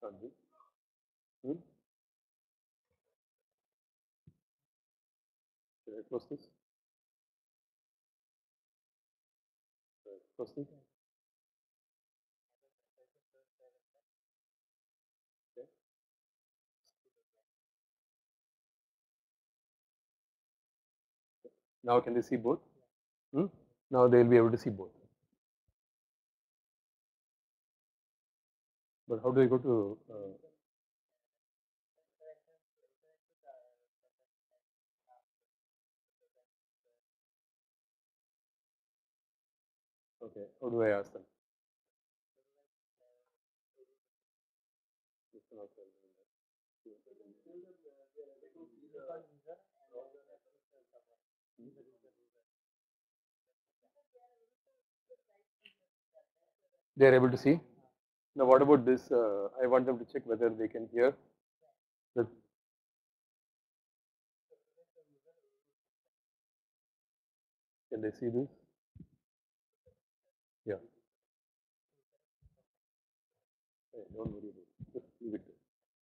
start this. Should I close this? Close this. Okay. Now can they see both? Now they will be able to see both. But how do I go to? Okay, how do I ask them? They are able to see. Now what about this? I want them to check whether they can hear. The, can they see this? Yeah. Hey, don't worry about it. Just leave it there.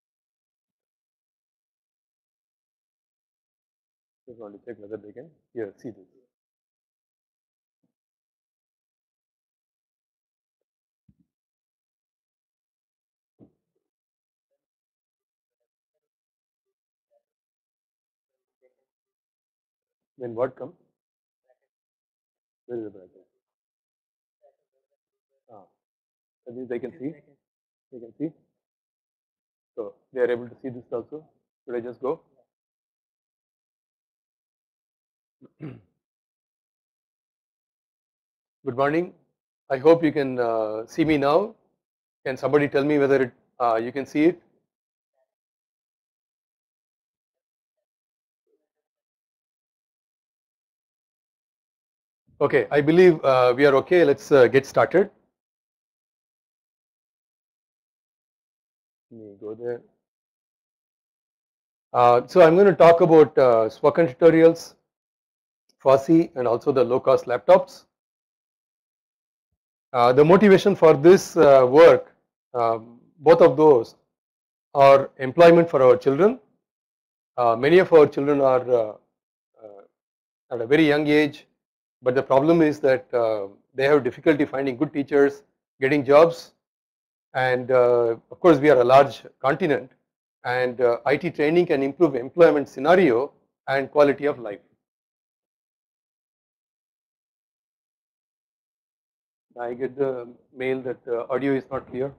Just want to check whether they can hear, see this. Then what comes? Where is the bracket? Ah, that means they can see. They can see. So they are able to see this also. Should I just go? Good morning. I hope you can see me now. Can somebody tell me whether you can see it? Okay, I believe we are okay. Let's get started. Let me go there. So I'm going to talk about spoken tutorials, FOSSEE, and also the low-cost laptops. The motivation for this work, both of those are employment for our children. Many of our children are at a very young age, but the problem is that they have difficulty finding good teachers, getting jobs, and of course we are a large continent, and IT training can improve employment scenario and quality of life. I get the mail that audio is not clear.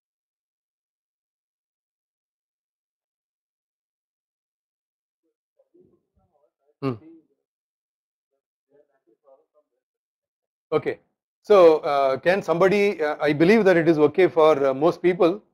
Okay, so can somebody? I believe that it is okay for most people.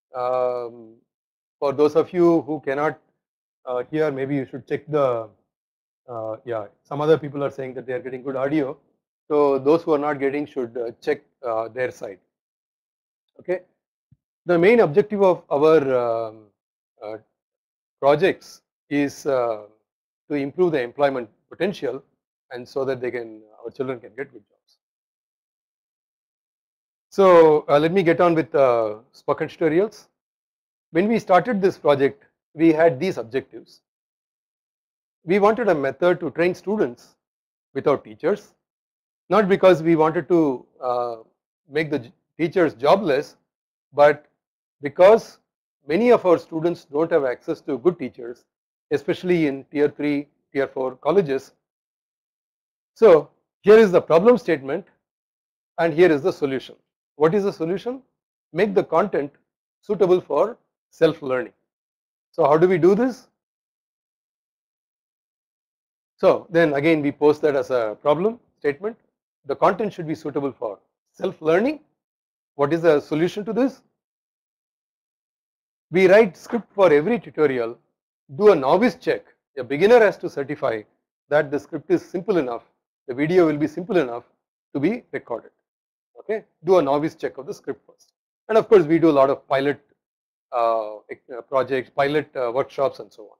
For those of you who cannot hear, maybe you should check the. Yeah, some other people are saying that they are getting good audio. So those who are not getting should check their side. Okay, the main objective of our projects is to improve the employment potential, and so that our children can get good jobs. So let me get on with spoken tutorials. When we started this project, we had these objectives. We wanted a method to train students without teachers, not because we wanted to make the teachers jobless, but because many of our students don't have access to good teachers, especially in tier 3, tier 4 colleges. So here is the problem statement, and here is the solution. What is the solution? Make the content suitable for self-learning. So how do we do this? So then again we post that as a problem statement. The content should be suitable for self-learning. What is the solution to this? We write script for every tutorial, do a novice check. A beginner has to certify that the script is simple enough, the video will be simple enough to be recorded. Okay, do a novice check of the script first. And of course we do a lot of pilot projects, pilot workshops and so on.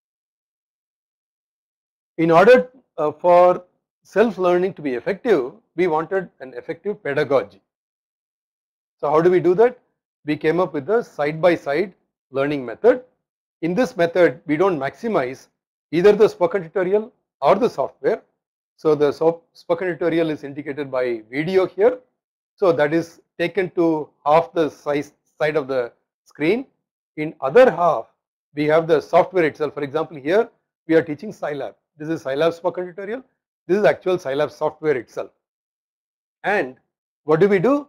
In order for self-learning to be effective, we wanted an effective pedagogy. So how do we do that? we came up with the side-by-side learning method. In this method, we don't maximize either the spoken tutorial or the software. So the spoken tutorial is indicated by video here. So that is taken to half the side of the screen. In other half, we have the software itself. For example, here we are teaching Scilab. This is Scilab spoken tutorial. This is actual Scilab software itself. And what do?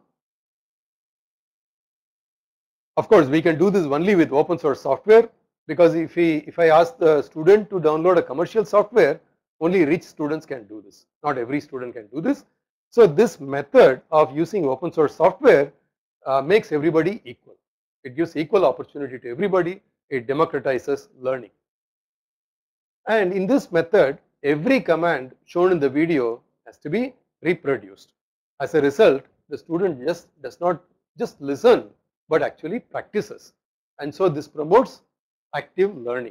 Of course, we can do this only with open source software, because if I ask the student to download a commercial software, only rich students can do this. Not every student can do this. So this method of using open source software makes everybody equal. It gives equal opportunity to everybody. It democratizes learning. And in this method, every command shown in the video has to be reproduced. As a result, the student does not just listen, but actually practices. And so this promotes active learning.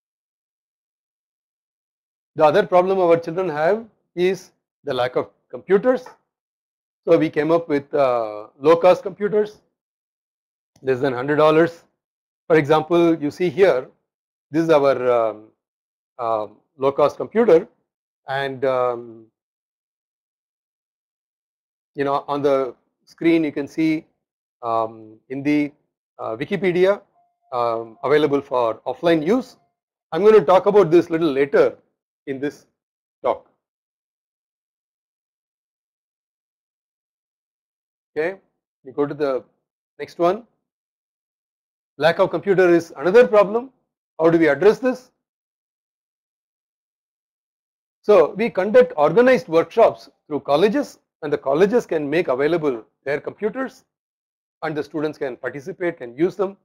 The other problem our children have is the lack of computers. So we came up with low cost computers, less than $100. For example, you see here, this is our low cost computer, and on the screen you can see in the Wikipedia available for offline use. I'm going to talk about this little later in this talk. Okay, we go to the next one. Lack of computer is another problem. How do we address this? So we conduct organized workshops through colleges, and the colleges can make available their computers, and the students can participate and use them.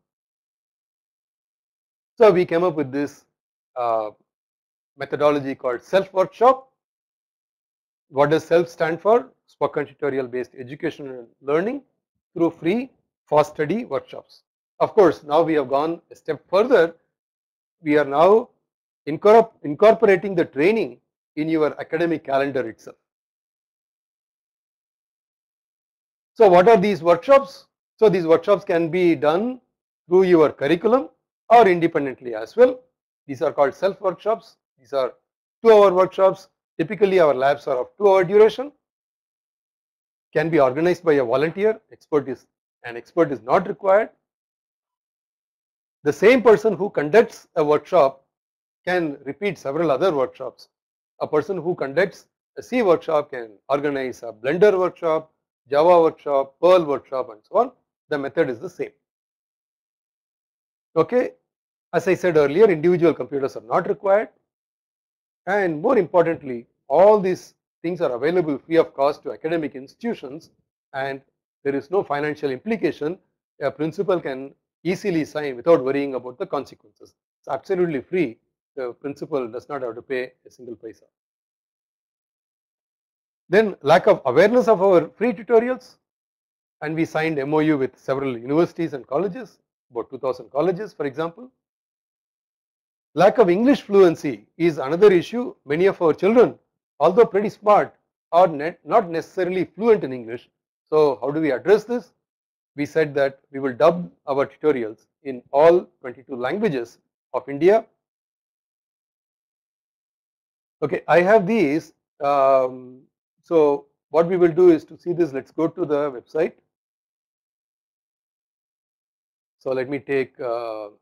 So we came up with this methodology called self workshop. What does self stand for? Spoken tutorial based education and learning through free fast study workshops. Of course, now we have gone a step further. We are now incorporating the training in your academic calendar itself. So what are these workshops? So these workshops can be done through your curriculum or independently as well. These are called self workshops. These are 2-hour workshops. Typically our labs are of 2-hour duration. Can be organized by a volunteer. An expert is not required. The same person who conducts a workshop can repeat several other workshops. A person who conducts a C workshop can organize a Blender workshop, Java workshop, Perl workshop, and so on. The method is the same. Okay, as I said earlier, individual computers are not required, and more importantly, all these things are available free of cost to academic institutions, and there is no financial implication. A principal can easily sign without worrying about the consequences. It's absolutely free. The principal does not have to pay a single paisa. Then lack of awareness of our free tutorials, and we signed MOU with several universities and colleges, about 2000 colleges for example. Lack of English fluency is another issue. Many of our children, although pretty smart, are not necessarily fluent in English. So how do we address this? We said that we will dub our tutorials in all 22 languages of India. Okay, I have these. So what we will do is, to see this, let's go to the website. So let me take for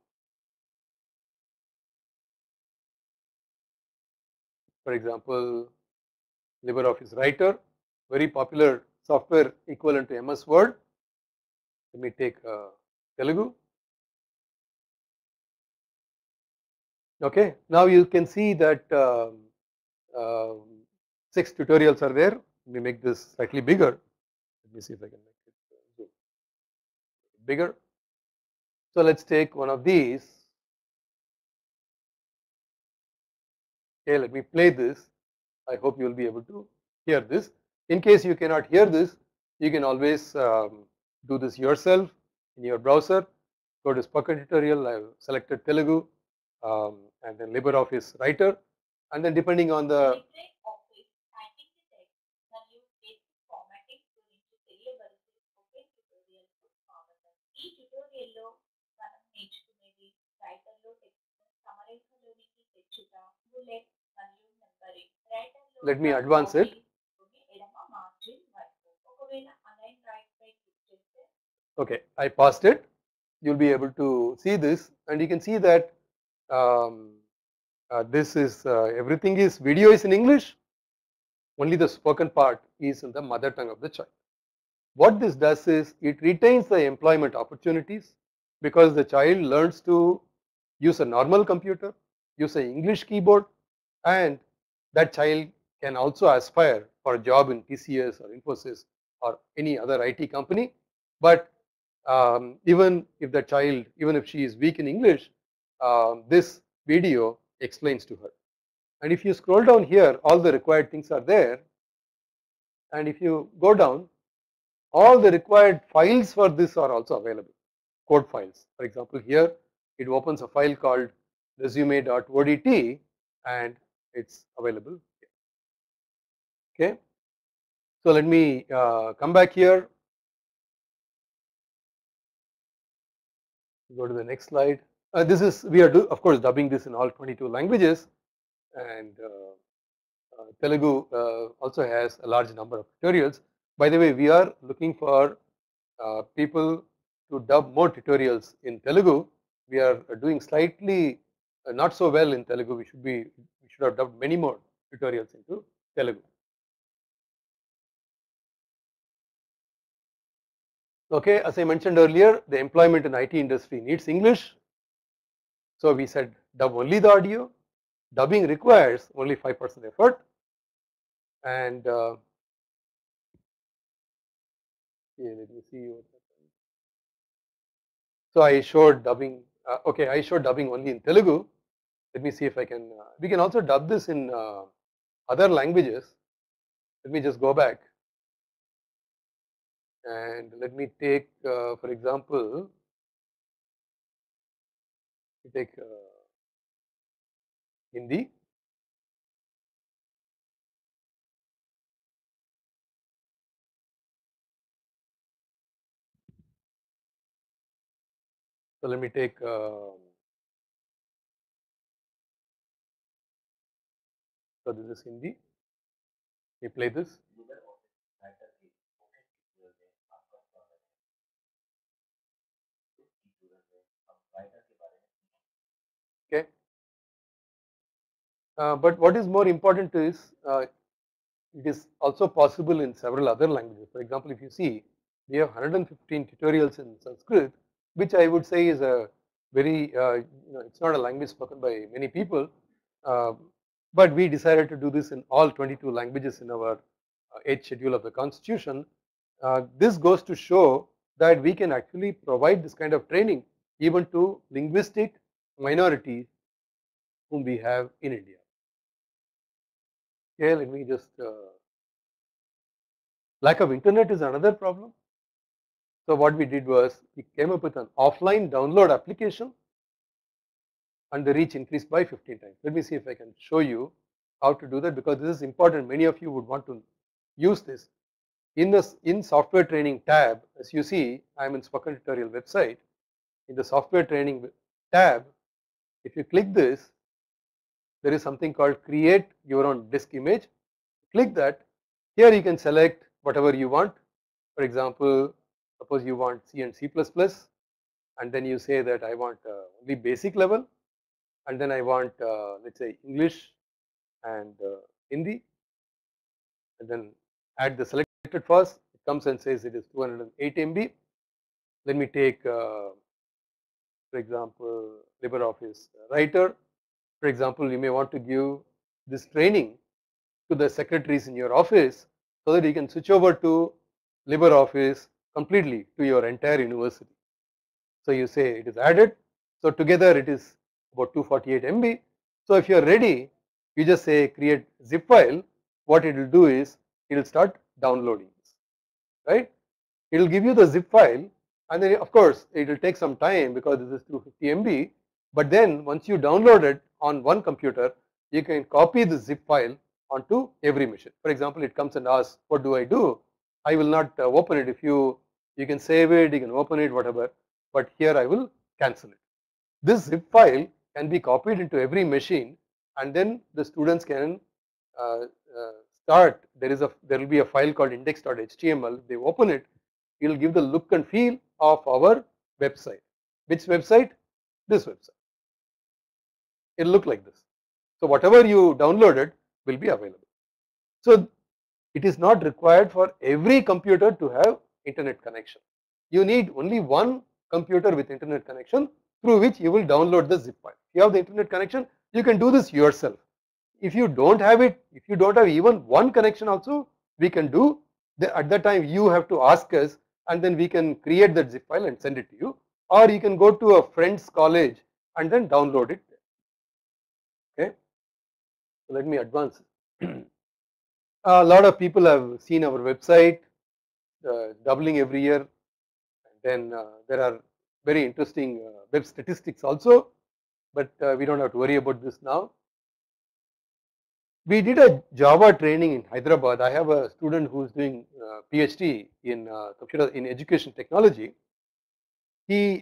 example, LibreOffice Writer, very popular software equivalent to MS Word. Let me take Telugu. Okay, now you can see that 6 tutorials are there. Let me make this slightly bigger. Let me see if I can make it bigger. So let's take one of these. Okay, let me play this. I hope you will be able to hear this. In case you cannot hear this, you can always do this yourself in your browser. Go to Spoken Tutorial. I have selected Telugu and then LibreOffice Writer, and then depending on the Let me advance it. Okay, I paused it. You'll be able to see this, and you can see that this is everything is video is in English. Only the spoken part is in the mother tongue of the child. What this does is it retains the employment opportunities because the child learns to use a normal computer, use an English keyboard, and that child can also aspire for a job in TCS or Infosys or any other IT company. But even if the child, even if she is weak in English, this video explains to her. And if you scroll down here, all the required things are there. And if you go down, all the required files for this are also available, code files. For example, here it opens a file called resume.odt and it's available here. Okay. So let me come back here. Go to the next slide. This is, we are of course dubbing this in all 22 languages, and Telugu also has a large number of tutorials. By the way, we are looking for people to dub more tutorials in Telugu. We are doing slightly not so well in Telugu. We should have dubbed many more tutorials into Telugu. Okay, as I mentioned earlier, the employment in IT industry needs English. So we said dub only the audio. Dubbing requires only 5% effort, and let me see what happened. So I showed dubbing. Okay, I showed dubbing only in Telugu. Let me see if I can. We can also dub this in other languages. Let me just go back and let me take, for example, take Hindi. So let me take so this is Hindi. We play this. Okay. But what is more important is it is also possible in several other languages. For example, if you see, we have 115 tutorials in Sanskrit, which I would say is a very, it's not a language spoken by many people, but we decided to do this in all 22 languages in our 8th schedule of the Constitution. This goes to show that we can actually provide this kind of training even to linguistic minorities whom we have in India. Okay, let me just, lack of internet is another problem. So what we did was we came up with an offline download application and the reach increased by 15 times. Let me see if I can show you how to do that, because this is important. Many of you would want to use this. In software training tab, as you see, I am in Spoken Tutorial website. In the software training tab, if you click this, there is something called create your own disk image. Click that. Here you can select whatever you want. For example, suppose you want C and C++, and then you say that I want only basic level, and then I want let's say English and Hindi, and then add the selected first. It comes and says it is 208 MB. Let me take for example LibreOffice Writer. For example, you may want to give this training to the secretaries in your office so that you can switch over to LibreOffice completely to your entire university. So you say it is added. So together it is about 248 MB. So if you are ready, you just say create zip file. What it will do is it will start downloading this, right? It will give you the zip file, and then of course it will take some time because this is 250 MB. But then once you download it on one computer, you can copy the zip file onto every machine. For example, it comes and asks, what do I do? I will not open it. If you can save it, you can open it, whatever, but here I will cancel it. This zip file can be copied into every machine, and then the students can start. There will be a file called index.html. They open it, it will give the look and feel of our website. Which website? This website. It will look like this. So whatever you downloaded will be available. So it is not required for every computer to have internet connection. You need only one computer with internet connection through which you will download the zip file. If you have the internet connection, you can do this yourself. If you don't have it, if you don't have even one connection also, we can do. At that time you have to ask us, and then we can create that zip file and send it to you, or you can go to a friend's college and then download it. Okay, so let me advance. A lot of people have seen our website, doubling every year. Then there are very interesting web statistics also, but we don't have to worry about this now. We did a Java training in Hyderabad. I have a student who is doing PhD in education technology. He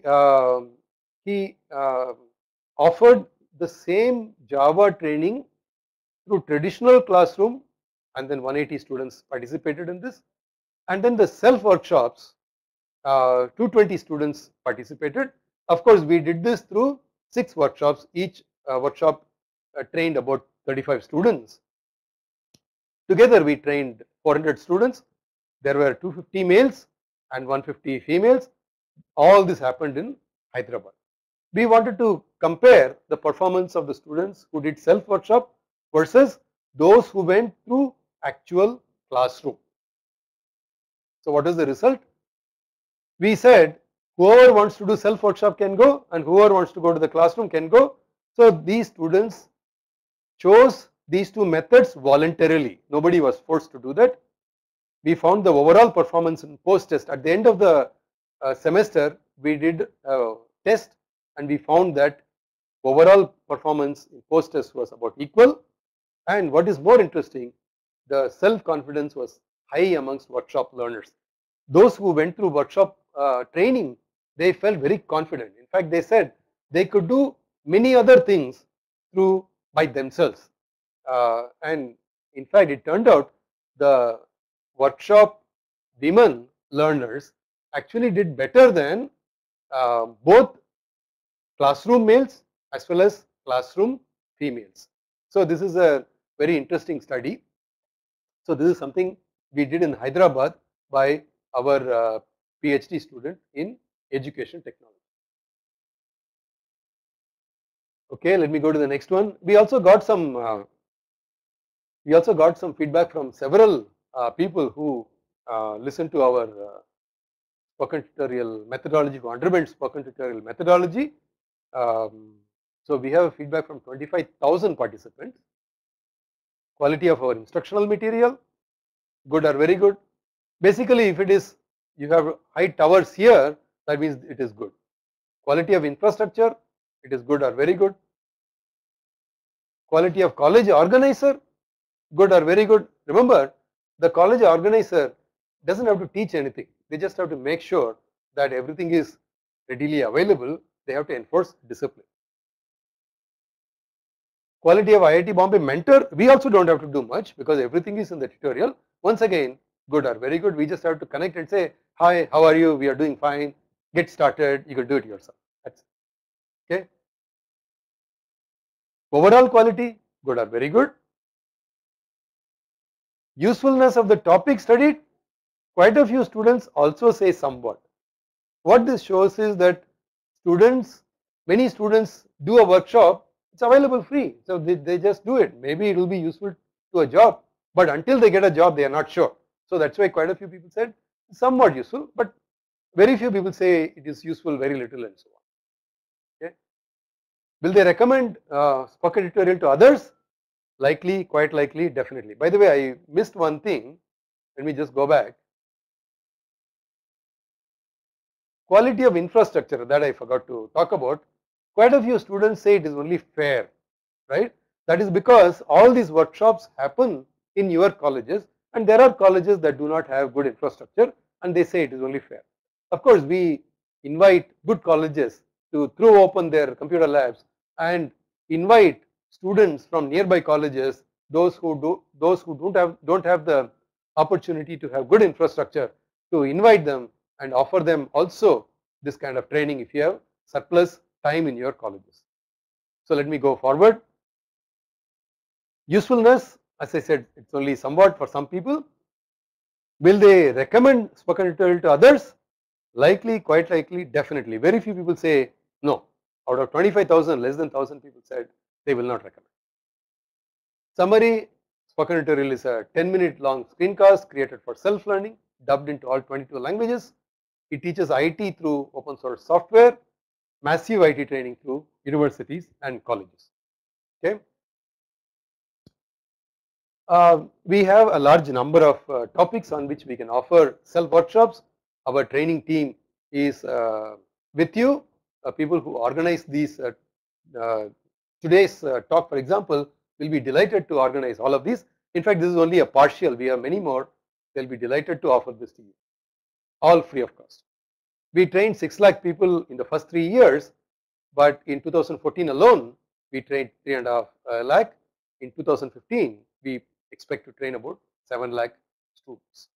offered the same Java training through traditional classroom, and then 180 students participated in this, and then the self workshops, 220 students participated. Of course, we did this through 6 workshops. Each workshop trained about 35 students. Together we trained 400 students. There were 250 males and 150 females. All this happened in Hyderabad. We wanted to compare the performance of the students who did self workshop versus those who went through actual classroom. So what is the result? We said whoever wants to do self workshop can go, and whoever wants to go to the classroom can go. So these students chose these 2 methods voluntarily. Nobody was forced to do that. We found the overall performance in post test. At the end of the semester, we did a test, and we found that overall performance in post test was about equal. And what is more interesting, the self confidence was high amongst workshop learners. Those who went through workshop training, they felt very confident. In fact, they said they could do many other things by themselves. And in fact, it turned out the workshop women learners actually did better than both classroom males as well as classroom females. So this is a very interesting study. So this is something we did in Hyderabad by our PhD student in education technology. Okay, let me go to the next one. We also got some feedback from several people who listened to our spoken tutorial methodology, who underwent spoken tutorial methodology. So we have feedback from 25,000 participants. Quality of our instructional material, good or very good. Basically, if it is, you have high towers here, that means it is good. Quality of infrastructure, it is good or very good. Quality of college organizer, good or very good. Remember, the college organizer doesn't have to teach anything. They just have to make sure that everything is readily available. They have to enforce discipline. Quality of IIT Bombay mentor, we also don't have to do much because everything is in the tutorial. Once again, good or very good. We just have to connect and say, hi, how are you? We are doing fine. Get started. You can do it yourself. That's it. Okay. Overall quality, good or very good. Usefulness of the topic studied, quite a few students also say somewhat. What this shows is that many students do a workshop, it's available free. So they just do it. Maybe it will be useful to a job, but until they get a job, they are not sure. So that's why quite a few people said somewhat useful, but very few people say it is useful, very little, and so on. Okay. Will they recommend spoken tutorial to others? Likely, quite likely, definitely. By the way, I missed one thing. Let me just go back. Quality of infrastructure, that I forgot to talk about. Quite a few students say it is only fair, right? That is because all these workshops happen in your colleges, and there are colleges that do not have good infrastructure, and they say it is only fair. Of course, we invite good colleges to throw open their computer labs and invite students from nearby colleges, those who don't have the opportunity to have good infrastructure, to invite them and offer them also this kind of training if you have surplus time in your colleges. So let me go forward. Usefulness, as I said, it's only somewhat for some people. Will they recommend spoken tutorial to others? Likely, quite likely, definitely. Very few people say no. Out of 25,000, less than 1,000 people said they will not recommend. Summary, spoken tutorial is a 10-minute long screencast created for self-learning, dubbed into all 22 languages. It teaches IT through open source software, massive IT training through universities and colleges. Okay. We have a large number of topics on which we can offer self workshops. Our training team is with you. People who organize these today's talk, for example, will be delighted to organize all of these. In fact, this is only a partial. We have many more. They'll be delighted to offer this to you, all free of cost. We trained 6 lakh people in the first 3 years, but in 2014 alone, we trained 3.5 lakh. In 2015, we expect to train about 7 lakh students.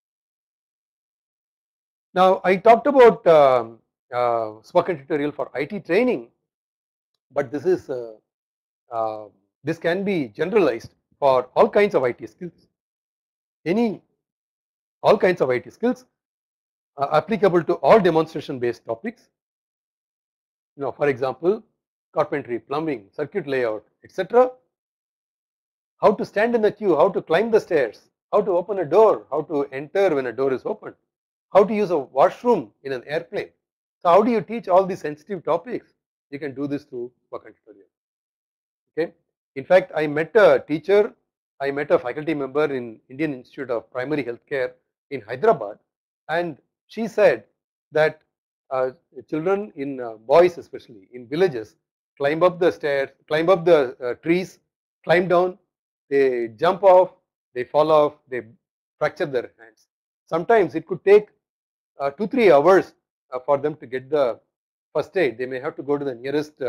Now, I talked about spoken tutorial for IT training, but this is this can be generalized for all kinds of IT skills. All kinds of IT skills applicable to all demonstration based topics. For example, carpentry, plumbing, circuit layout, etc. How to stand in the queue, how to climb the stairs, how to open a door, how to enter when a door is opened, how to use a washroom in an airplane. So how do you teach all these sensitive topics? You can do this through spoken tutorial. Okay. In fact, I met a teacher, I met a faculty member in Indian Institute of Primary Healthcare in Hyderabad, and she said that children in boys especially in villages climb up the stairs, climb up the trees, climb down, they jump off, they fall off, they fracture their hands. Sometimes it could take 2-3 hours for them to get the first aid. They may have to go to the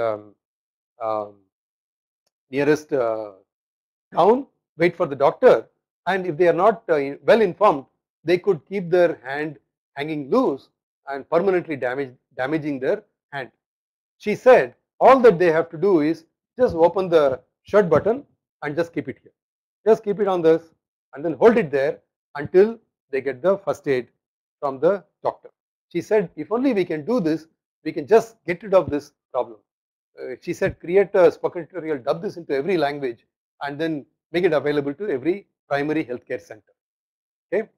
nearest town, wait for the doctor, and if they are not well informed, they could keep their hand hanging loose and permanently damaging their hand. She said all that they have to do is just open the shirt button and just keep it here. Just keep it on this and then hold it there until they get the first aid from the doctor. She said if only we can do this, we can just get rid of this problem. She said create a spoken tutorial, dub this into every language and then make it available to every primary healthcare center. Okay.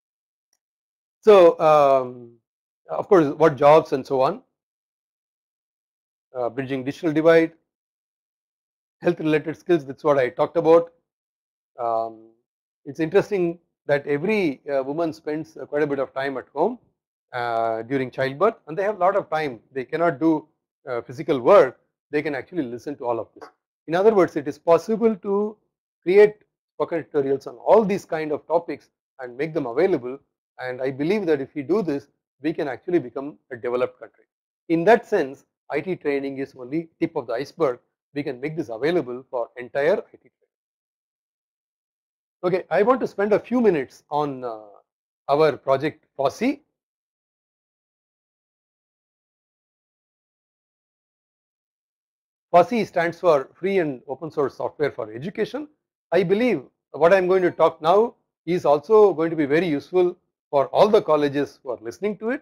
So of course what jobs and so on, bridging digital divide, health related skills, that's what I talked about. It's interesting that every woman spends quite a bit of time at home during childbirth, and they have a lot of time. They cannot do physical work, they can actually listen to all of this. In other words, it is possible to create spoken tutorials on all these kind of topics and make them available, and I believe that if we do this, we can actually become a developed country. In that sense, IT training is only tip of the iceberg. We can make this available for entire IT training. Okay, I want to spend a few minutes on our project FOSSEE. FOSSEE stands for Free and Open Source Software for Education. I believe what I am going to talk now is also going to be very useful for all the colleges who are listening to it.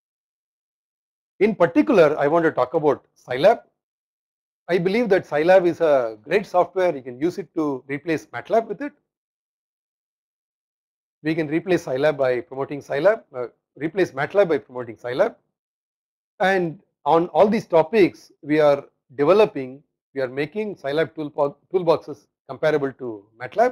In particular, I want to talk about Scilab. I believe that Scilab is a great software. You can use it to replace MATLAB with it. We can replace Scilab by promoting Scilab, replace MATLAB by promoting Scilab. And on all these topics, we are developing, we are making Scilab toolboxes comparable to MATLAB.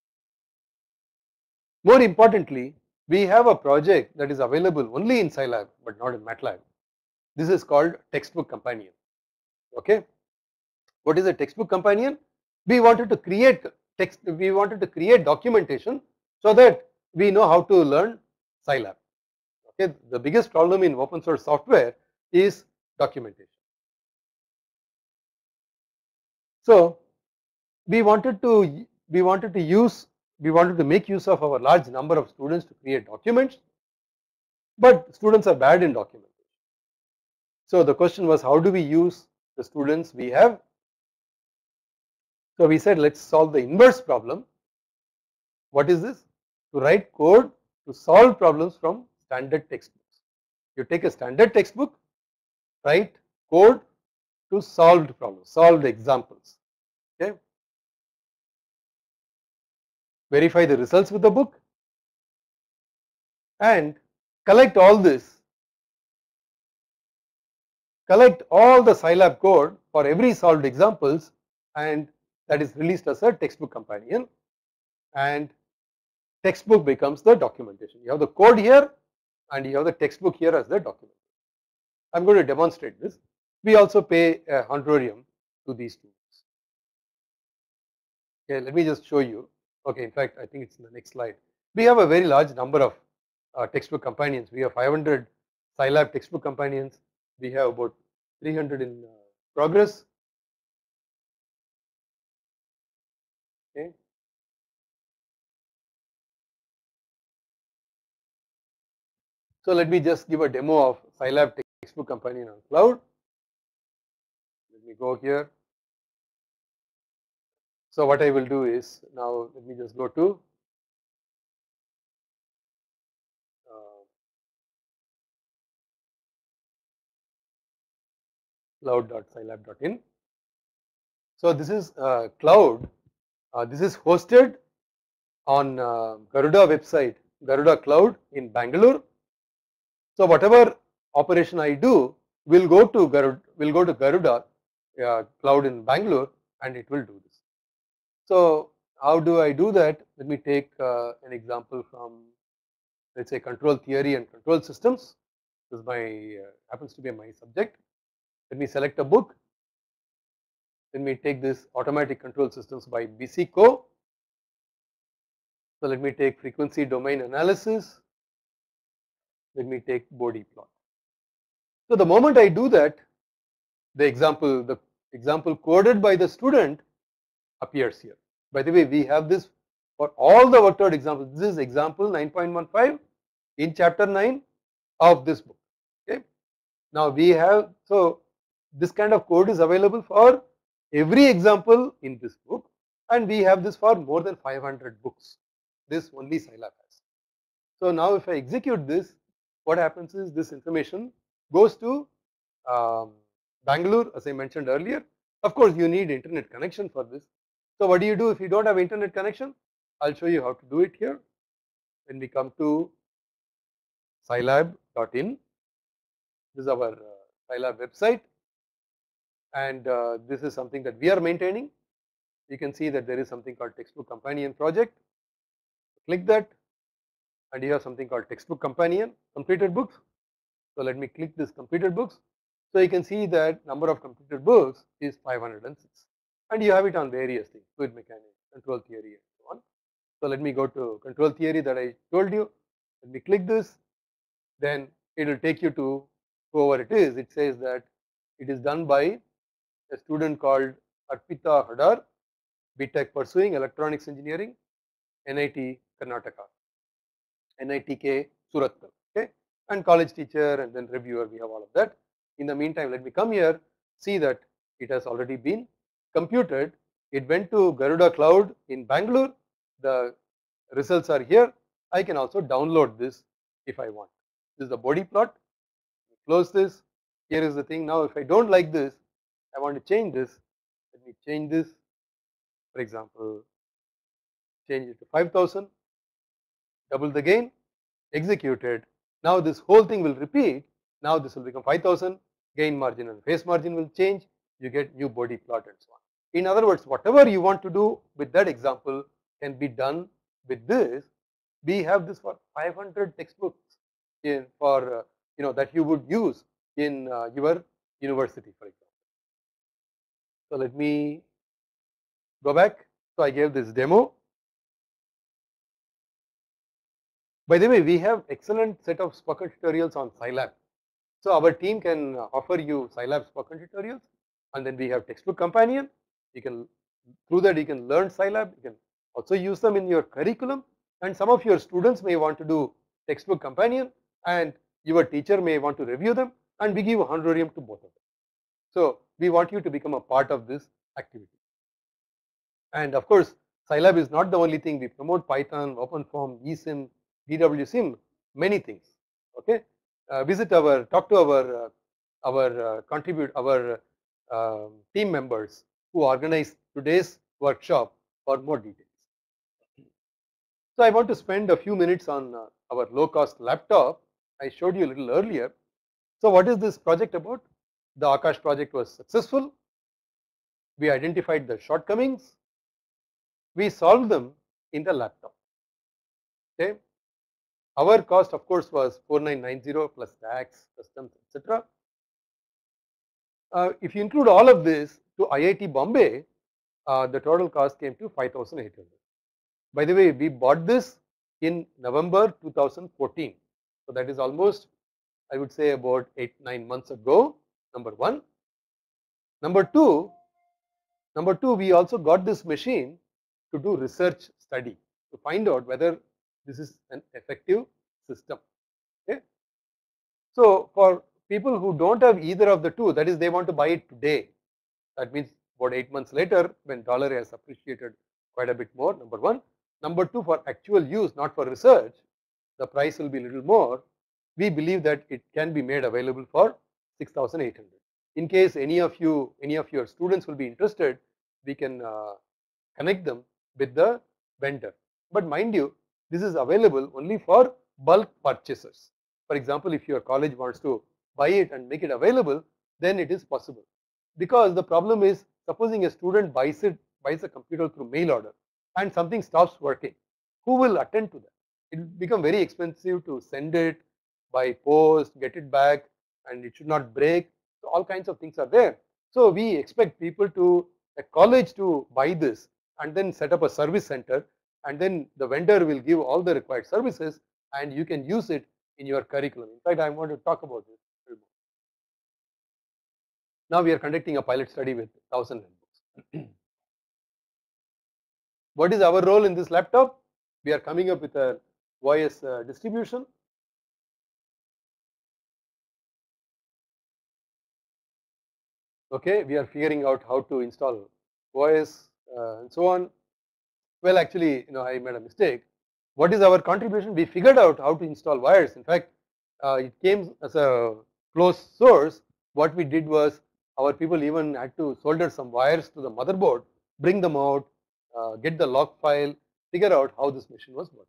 More importantly, we have a project that is available only in Scilab but not in MATLAB. This is called Textbook Companion. Okay, what is a Textbook Companion? We wanted to create text, we wanted to create documentation so that we know how to learn Scilab. Okay, the biggest problem in open source software is documentation. So we wanted to make use of our large number of students to create documents, but students are bad in documentation. So the question was, how do we use the students we have? So we said, let's solve the inverse problem. What is this? To write code to solve problems from standard textbooks. You take a standard textbook, write code to solved problems, solved examples. Okay. Verify the results with the book and collect all this. Collect all the Scilab code for every solved examples, and that is released as a textbook companion, and textbook becomes the documentation. You have the code here and you have the textbook here as the document. I am going to demonstrate this. We also pay a honorarium to these students. Okay, let me just show you. Okay, in fact, I think it's in the next slide. We have a very large number of textbook companions. We have 500 Scilab textbook companions. We have about 300 in progress. Okay. So let me just give a demo of Scilab textbook companion on cloud. Let me go here. So what I will do is, now let me just go to cloud.scilab.in. So this is cloud. This is hosted on Garuda website, Garuda Cloud in Bangalore. So whatever operation I do will go to Garuda Cloud in Bangalore, and it will do this. So how do I do that? Let me take an example from, let's say, control theory and control systems. This is my happens to be my subject. Let me select a book. Let me take this automatic control systems by BC Co. So let me take frequency domain analysis. Let me take Bode plot. So the moment I do that, the example coded by the student appears here. By the way, we have this for all the worked out examples. This is example 9.15 in chapter 9 of this book. Okay. Now we have, so this kind of code is available for every example in this book, and we have this for more than 500 books. This only Scilab has. So now if I execute this, what happens is this information goes to Bangalore, as I mentioned earlier. Of course, you need internet connection for this. So what do you do if you don't have internet connection? I'll show you how to do it here. When we come to scilab.in, this is our Scilab website, and this is something that we are maintaining. You can see that there is something called textbook companion project. Click that, and you have something called textbook companion completed books. So let me click this completed books. So you can see that number of completed books is 506, and you have it on various things, fluid mechanics, control theory, and so on. So let me go to control theory that I told you. Let me click this, then it will take you to whoever it is. It says that it is done by a student called Arpita Hadar, BTech pursuing electronics engineering, NIT Karnataka, NITK Surat, okay, and college teacher and then reviewer. We have all of that. In the meantime, let me come here, see that it has already been computed. It went to Garuda Cloud in Bangalore. The results are here. I can also download this if I want. This is the Bode plot. Close this. Here is the thing. Now if I don't like this, I want to change this. Let me change this. For example, change it to 5,000. Double the gain. Executed. Now this whole thing will repeat. Now this will become 5,000. Gain margin and phase margin will change. You get new Bode plot and so on. In other words, whatever you want to do with that example can be done with this. We have this for 500 textbooks in for that you would use in your university, for example. So let me go back. So I gave this demo. By the way, we have excellent set of spoken tutorials on Scilab. So our team can offer you Scilab spoken tutorials, and then we have textbook companion. You can, through that you can learn Scilab, you can also use them in your curriculum, and some of your students may want to do textbook companion, and your teacher may want to review them, and we give honorarium to both of them. So we want you to become a part of this activity. And of course, Scilab is not the only thing. We promote Python, OpenFOAM, eSIM, DWSIM, many things. Okay, visit our, talk to our team members who organized today's workshop for more details. So I want to spend a few minutes on our low cost laptop. I showed you a little earlier. So what is this project about? The Akash project was successful. We identified the shortcomings. We solved them in the laptop. Okay. Our cost of course was 4990 plus tax, customs, etc. If you include all of this to IIT Bombay, the total cost came to 5,800. By the way, we bought this in November 2014. So that is almost, I would say, about 8-9 months ago, number one. Number two, we also got this machine to do research study, to find out whether this is an effective system. Okay. So for people who don't have either of the two, that is they want to buy it today, that means about 8 months later when dollar has appreciated quite a bit more, number one. Number two, for actual use, not for research, the price will be a little more. We believe that it can be made available for 6,800. In case any of your students will be interested, we can connect them with the vendor. But mind you, this is available only for bulk purchasers. For example, if your college wants to buy it and make it available, then it is possible. Because the problem is, supposing a student buys a computer through mail order and something stops working, who will attend to that? It will become very expensive to send it by post, get it back, and it should not break. So all kinds of things are there. So we expect people to, a college to buy this and then set up a service center, and then the vendor will give all the required services and you can use it in your curriculum. In fact, I want to talk about this. Now we are conducting a pilot study with 1,000 netbooks. What is our role in this laptop? We are coming up with a OS distribution. Okay, we are figuring out how to install OS and so on. Well, actually, I made a mistake. What is our contribution? We figured out how to install wires. In fact, it came as a closed source. What we did was, our people even had to solder some wires to the motherboard, bring them out, get the log file, figure out how this machine was working.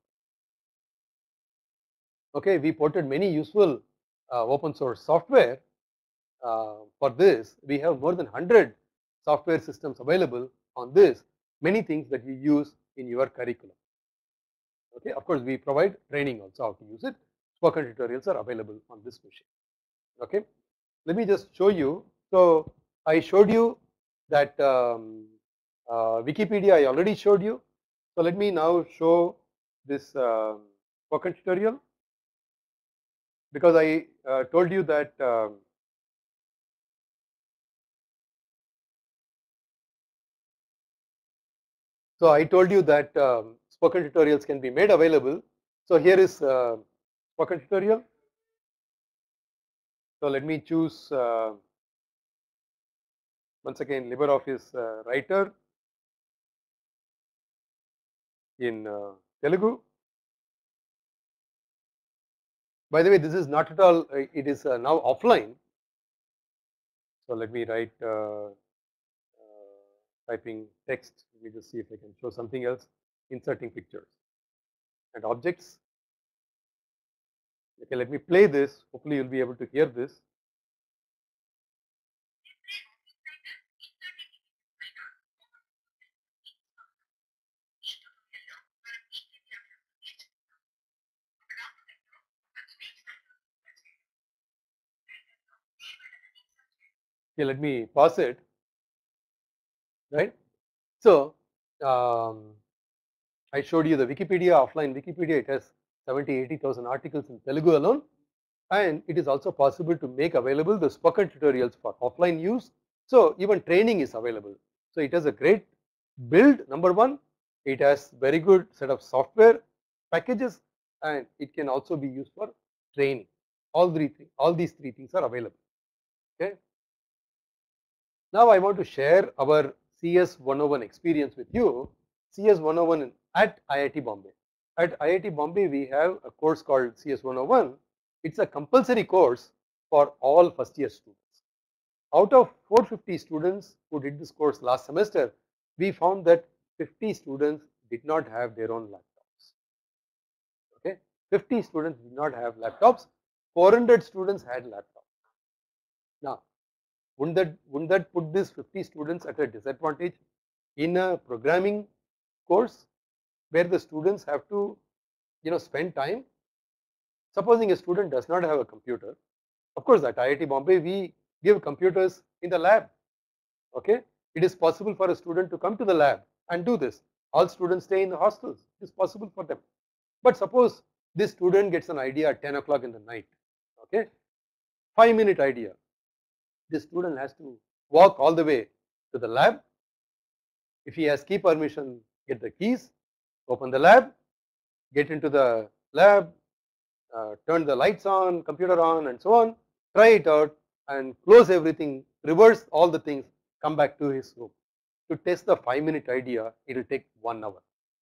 Okay, we ported many useful open source software. For this, we have more than 100 software systems available on this, many things that you use in your curriculum. Okay, of course, we provide training also how to use it. Spoken tutorials are available on this machine. Okay, let me just show you. So I showed you that Wikipedia I already showed you. So let me now show this spoken tutorial, because I told you that so I told you that spoken tutorials can be made available. So here is spoken tutorial. So let me choose once again LibreOffice Writer in Telugu. By the way, this is not at all, it is now offline. So let me write typing text. Let me just see if I can show something else. Inserting pictures and objects. Okay, let me play this. Hopefully, you'll be able to hear this. Okay, let me pause it. Right. So I showed you the Wikipedia, offline Wikipedia. It has 70,000-80,000 articles in Telugu alone, and it is also possible to make available the spoken tutorials for offline use. So even training is available. So it has a great build, number one, it has very good set of software packages, and it can also be used for training. All these three things are available. Okay. Now I want to share our CS 101 experience with you. CS 101 at IIT Bombay. At IIT Bombay we have a course called CS 101. It's a compulsory course for all first year students. Out of 450 students who did this course last semester, we found that 50 students did not have their own laptops. Okay, 50 students did not have laptops. 400 students had laptops. Now, wouldn't that put these 50 students at a disadvantage in a programming course where the students have to, spend time? Supposing a student does not have a computer, of course at IIT Bombay we give computers in the lab. Okay, it is possible for a student to come to the lab and do this. All students stay in the hostels. It is possible for them. But suppose this student gets an idea at 10 o'clock in the night. Okay, 5-minute idea. This student has to walk all the way to the lab. If he has key permission, get the keys, open the lab, get into the lab, turn the lights on, computer on, and so on, try it out and close everything, reverse all the things, come back to his room. To test the 5-minute idea, it will take 1 hour.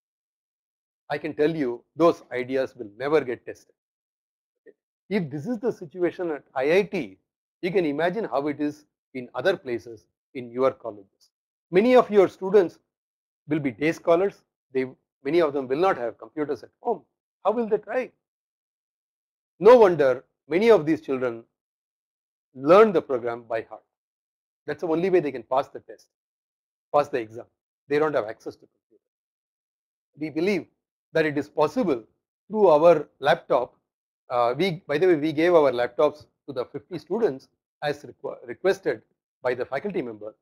I can tell you those ideas will never get tested. Okay. If this is the situation at IIT, you can imagine how it is in other places in your colleges. Many of your students will be day scholars. Many of them will not have computers at home. How will they try? No wonder many of these children learn the program by heart. That's the only way they can pass the test, pass the exam. They don't have access to computer. We believe that it is possible through our laptop. By the way, we gave our laptops to the 50 students as requested by the faculty member.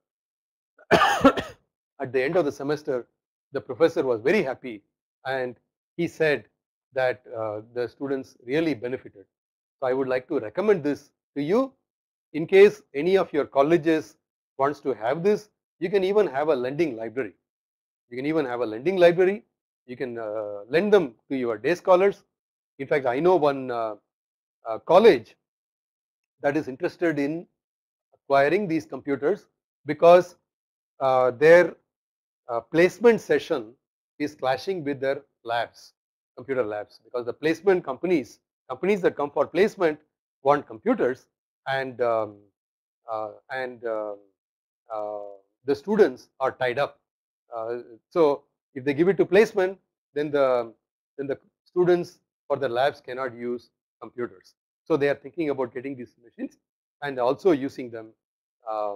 At the end of the semester, the professor was very happy and he said that the students really benefited. So I would like to recommend this to you. In case any of your colleges wants to have this, you can even have a lending library. You can even have a lending library. You can lend them to your day scholars. In fact, I know one college that is interested in acquiring these computers because their placement session is clashing with their labs, computer labs, because the placement companies that come for placement want computers, and and the students are tied up. So if they give it to placement, then the students for the labs cannot use computers. So they are thinking about getting these machines and also using them um,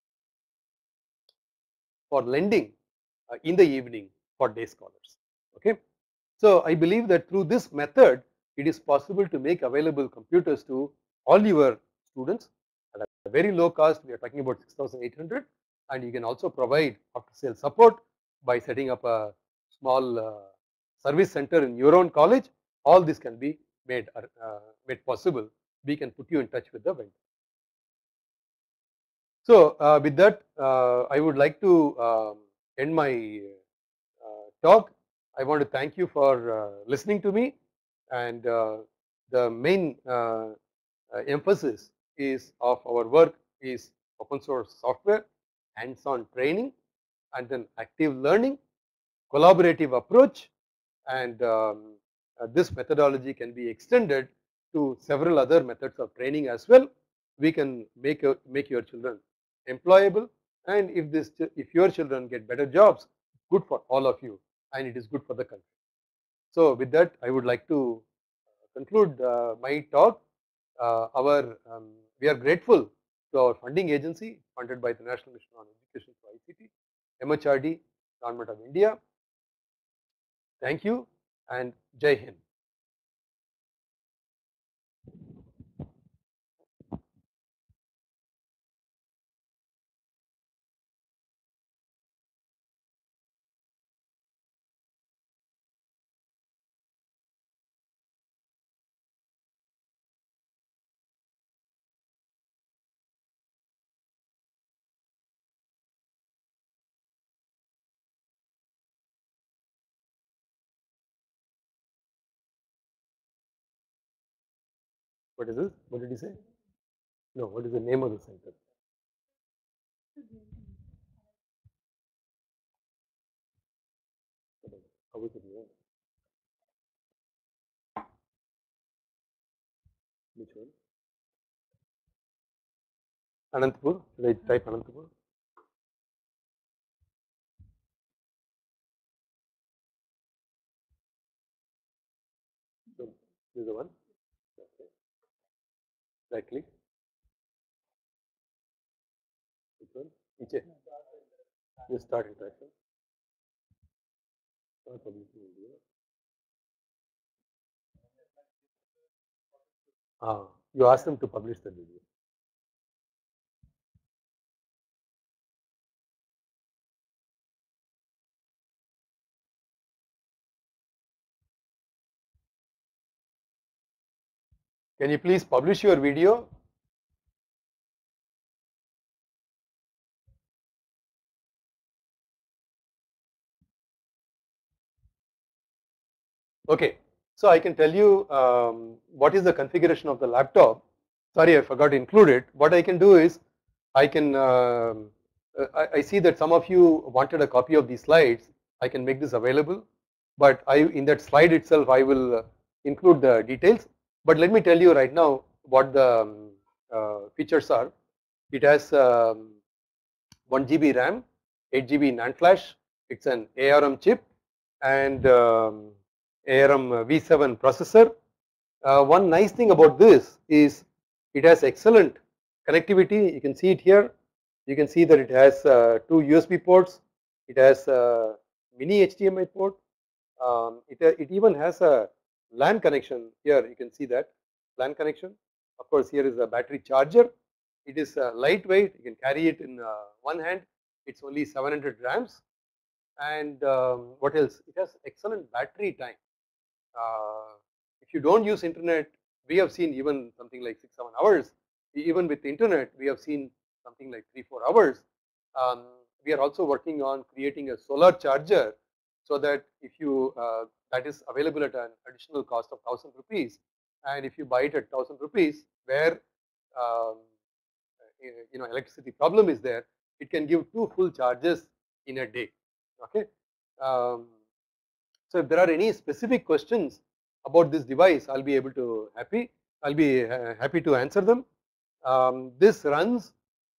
for lending in the evening for day scholars. Okay. So I believe that through this method, it is possible to make available computers to all your students at a very low cost. We are talking about 6,800, and you can also provide after sale support by setting up a small service center in your own college. All this can be made possible. We can put you in touch with the vendor. So with that, I would like to end my talk. I want to thank you for listening to me, and the main emphasis is of our work is open source software, hands-on training, and then active learning, collaborative approach, and this methodology can be extended to several other methods of training as well. We can make your children employable, and if your children get better jobs, good for all of you, and it is good for the country. So with that, I would like to conclude my talk. We are grateful to our funding agency funded by the National Mission on Education for ICT, MHRD, Government of India. Thank you and Jai Hind. What is this? What did he say? No, what is the name of the center? How is it named? Which one? Anantapur. Should I type Anantapur? So this is the one. Okay. Right click. Which one? Iche. Just start interaction. Start publishing video. You ask them to publish the video. Can you please publish your video? Okay, so I can tell you what is the configuration of the laptop. Sorry, I forgot to include it. What I can do is I can I see that some of you wanted a copy of these slides. I can make this available, but in that slide itself I will include the details. But let me tell you right now what the features are. It has 1 GB RAM, 8 GB NAND flash. It's an ARM chip and ARM V7 processor. One nice thing about this is it has excellent connectivity. You can see it here. You can see that it has 2 USB ports. It has a mini HDMI port. It even has a LAN connection here. You can see that LAN connection. Of course, here is a battery charger. It is lightweight. You can carry it in one hand. It's only 700 grams. And what else? It has excellent battery time. If you don't use internet, we have seen even something like 6-7 hours. Even with internet, we have seen something like 3-4 hours. We are also working on creating a solar charger so that if you that is available at an additional cost of 1000 rupees, and if you buy it at 1000 rupees, where electricity problem is there, it can give 2 full charges in a day. Okay. So if there are any specific questions about this device, I'll be able to happy to answer them. This runs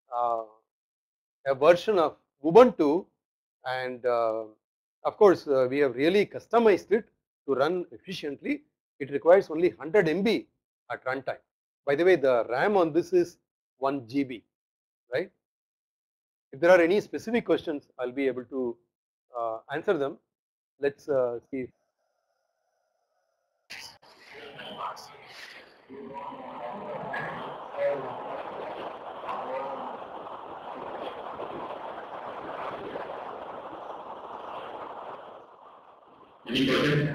a version of Ubuntu, and of course we have really customized it to run efficiently. It requires only 100 MB at runtime. By the way, the RAM on this is 1 GB, right? If there are any specific questions, I'll be able to answer them. Let's see. Any questions?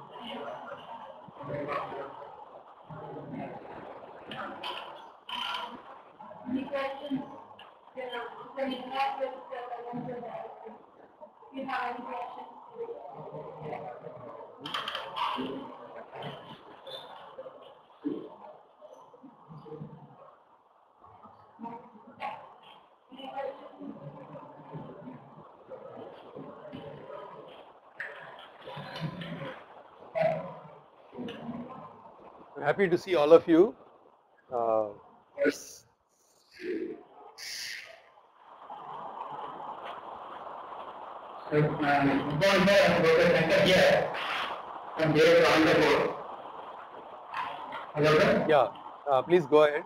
Any questions? Can you interact with the if you have any questions? I'm happy to see all of you. Yes. Yeah, please go ahead.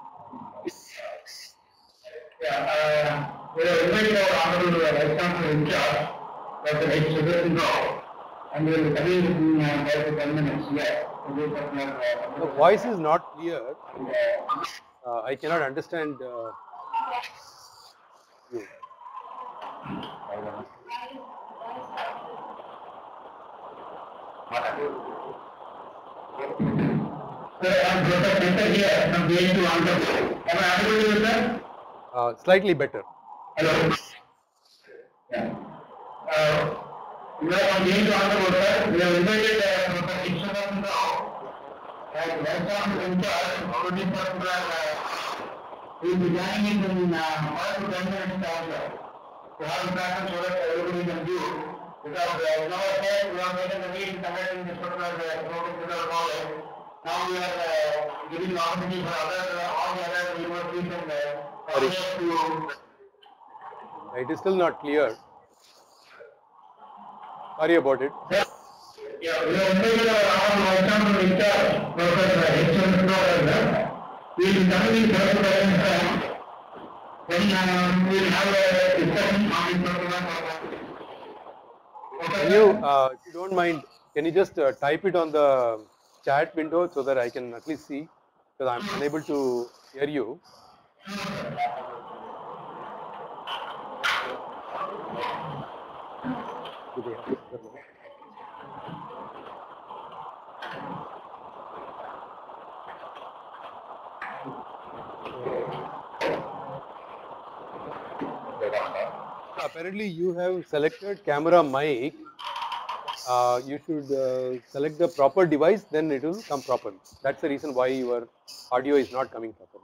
Yeah, we are inviting our honorable Vice Chancellor in charge, Dr. H. Sudarshan Rao, and we will begin in 5 to 10 minutes. Yeah. The voice is not clear. I cannot understand you. Sir, I am Dr. Center here from BN to Andhra. Am I audible to you, sir? Slightly better. Hello. Yeah. We are from BN to Andhra, sir. We have invited Dr. H. Sudarshan Rao. we'll be joining it in 5 to 10 minutes also. To have interaction so that everybody can view. Because in our case, we are making the meeting conducting this particular program without knowledge. Now we are giving the opportunity for all the other universities and colleges to. It is still not clear. Sorry about it. Yeah, we are taking our example in charge, Professor H.M. Professor. We will be coming first to the then we will have a discussion on this particular. Can you, if you don't mind, can you just type it on the chat window so that I can at least see, because I'm unable to hear you. Apparently you have selected camera mic. You should select the proper device, then it will come properly. That's the reason why your audio is not coming properly.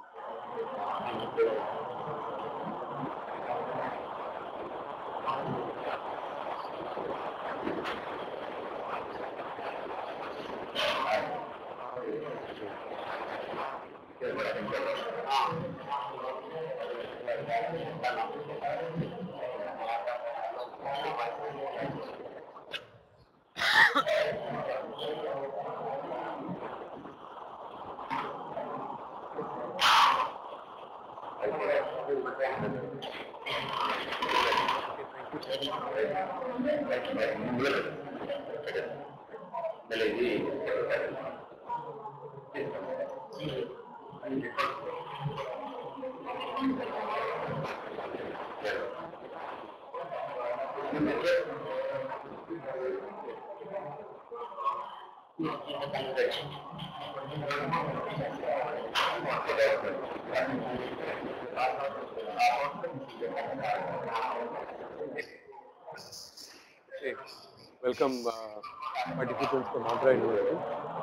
Okay. Welcome participants from Andhra University.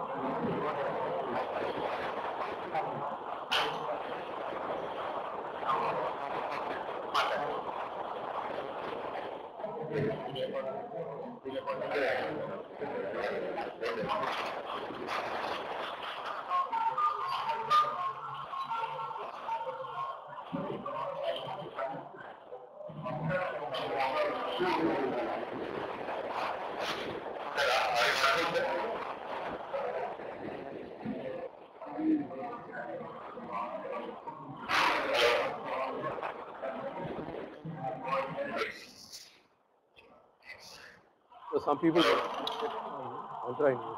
So some people Andhra University.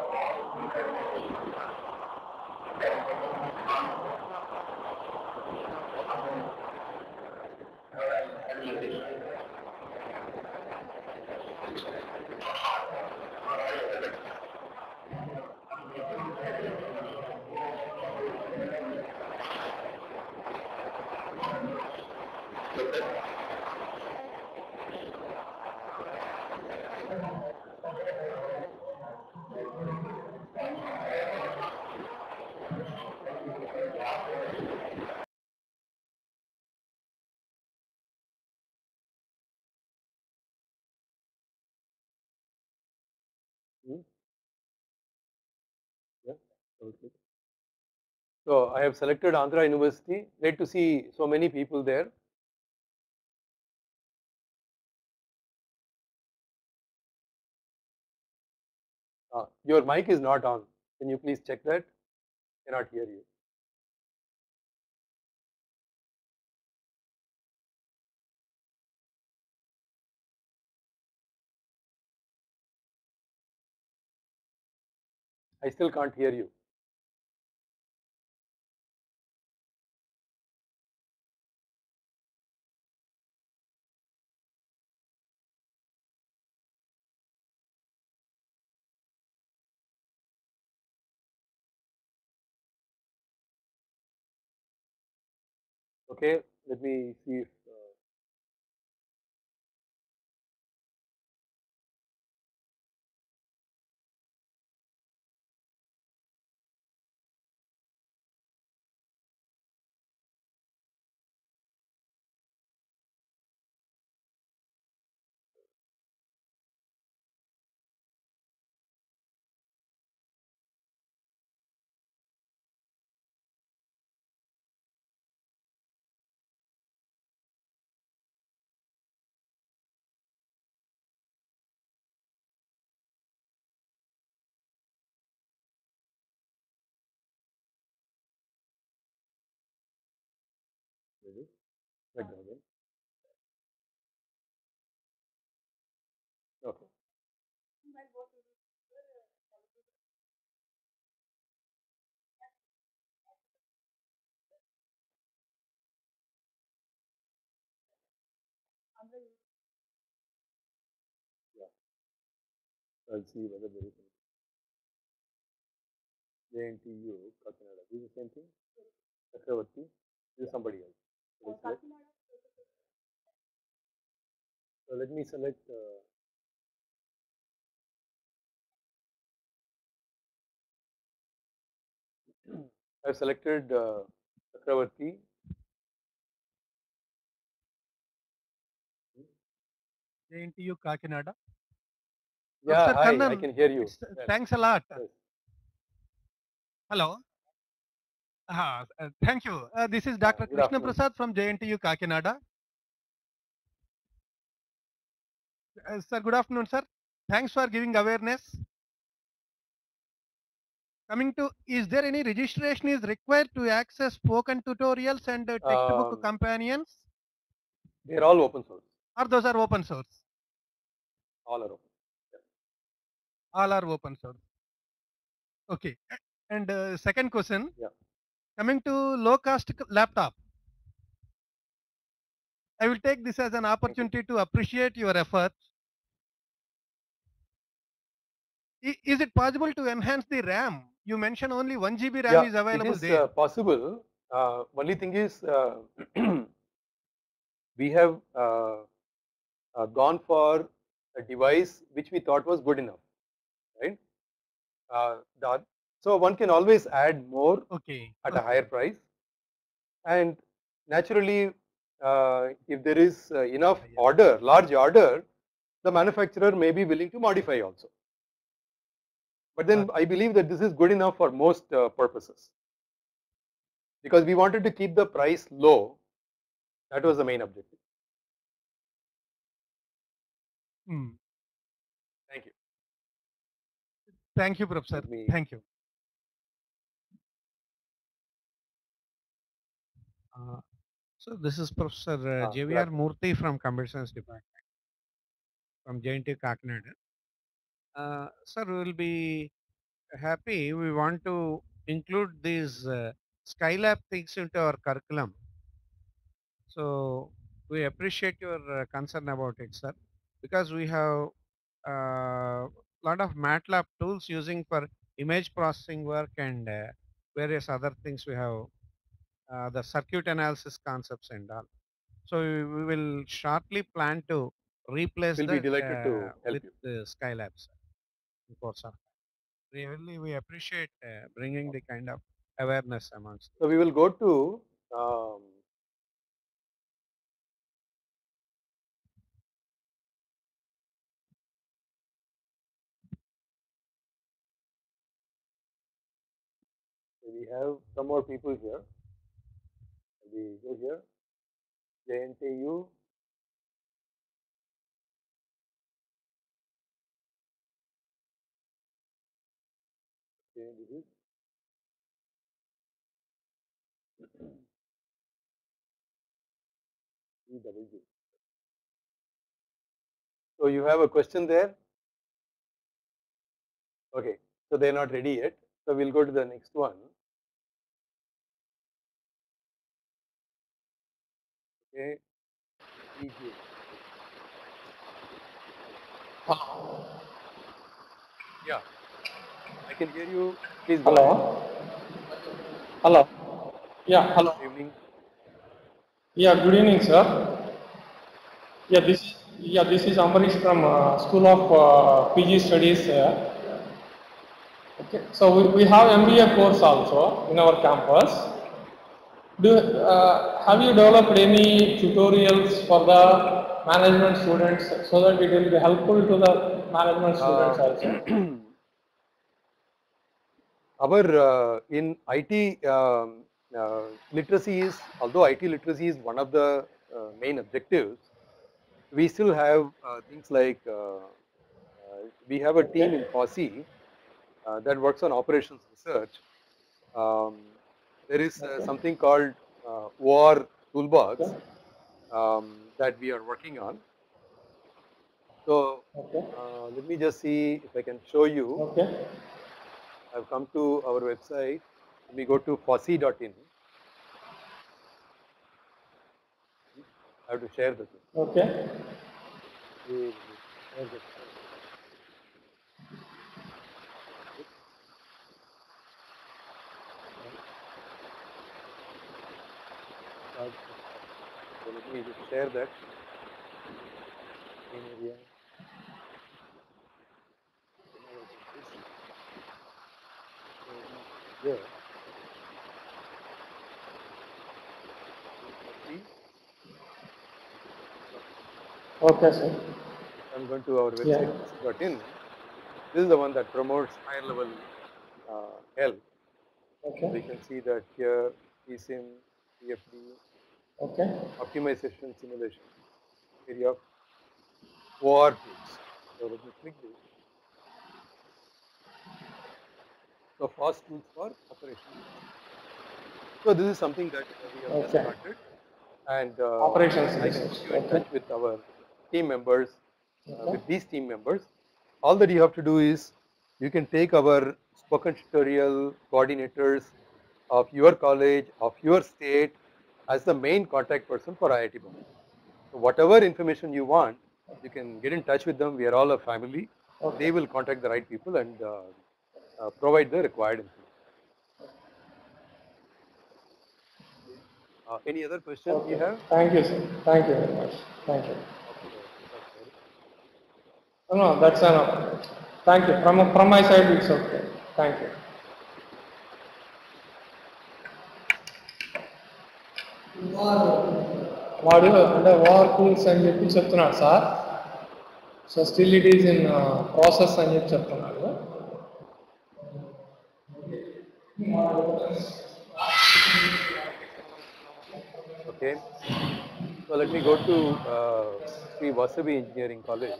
Yeah. Okay. So I have selected Andhra University. Great to see so many people there. Your mic is not on. Can you please check that? Cannot hear you. I still can't hear you. Okay, let me see if Ready? Like that, right? Okay. Yeah. I'll see whether there is JNTU, Kakinada. This is the same thing? Chakravarti. This is somebody else. So let me select. I've selected Chakravarti. JNTU Kakinada. Yeah, Professor hi, I Kannan, can hear you. Yes. thanks a lot. Yes. Hello. Thank you. This is Dr. Good Krishna afternoon. Prasad from JNTU Kakinada. Sir, good afternoon, sir. Thanks for giving awareness. Coming to, is there any registration is required to access spoken tutorials and textbook companions? They're all open source. Or those are open source? All are open. Yeah. All are open source. Okay. And second question. Yeah. Coming to low cost laptop. I will take this as an opportunity to appreciate your efforts. Is it possible to enhance the RAM? You mentioned only 1 GB RAM is available it is there. possible. Only thing is, we have gone for a device which we thought was good enough, right? So one can always add more at a higher price, and naturally, if there is enough order, large order, the manufacturer may be willing to modify also. But then I believe that this is good enough for most purposes, because we wanted to keep the price low. That was the main objective. Thank you. Thank you, Professor. Thank you. So this is Professor JVR Murthy from Computer Science Department from JNTU Kakinada. Sir, we will be happy. We want to include these Skylab things into our curriculum. So we appreciate your concern about it, sir, because we have a lot of MATLAB tools using for image processing work and various other things. We have the circuit analysis concepts and all. So we will shortly plan to replace We'll be delighted to help with you. the Skylab, sir. Really, we appreciate bringing the kind of awareness amongst. So we will go to we have some more people here. We go here, JNTU. Okay, this is EWG. So you have a question there? Okay, so they're not ready yet. So we'll go to the next one. Okay, EJ. Hello. Yeah, I can hear you. Please go Hello. Hello. Yeah. Hello. Good evening. Yeah. Good evening, sir. Yeah. This is Amarish from School of PG Studies. Okay. So we have MBA course also in our campus. Have you developed any tutorials for the management students so that it will be helpful to the management students also? Our in IT literacy is, although IT literacy is one of the main objectives, we still have things like we have a team in FOSSEE that works on operations research. There is something called OR toolbox Okay. that we are working on. So Okay. let me just see if I can show you. Okay. I've come to our website. Let me go to fossee.in. I have to share the thing. Okay. Share the slide. So let me just share that. Green area. There. Okay, sir. I'm going to our website, Yeah. fossee.in. This is the one that promotes higher level health. So you Okay. can see that here, eSIM, PFD, Okay. optimization simulation, area of OR tools. So let me click this. So fast tools for operation. So this is something that we have just Okay. started, and Operations I can research. put you in Okay. touch with our team members. Okay. With these team members, all that you have to do is you can take our spoken tutorial coordinators of your college, of your state, as the main contact person for IIT Bombay. So whatever information you want, you can get in touch with them. We are all a family. Okay. They will contact the right people and provide the required information. Any other questions you Okay. have? Thank you, sir. Thank you very much. Thank you. Okay. No, that's enough. Thank you. From my side, it's okay. Thank you. వాడు అంటే war tools అని చెప్పి చెప్తున్నాడు sir. So still it is in process అని చెప్పి చెప్తున్నాడు. Okay. So let me go to Sri Vasavi Engineering College.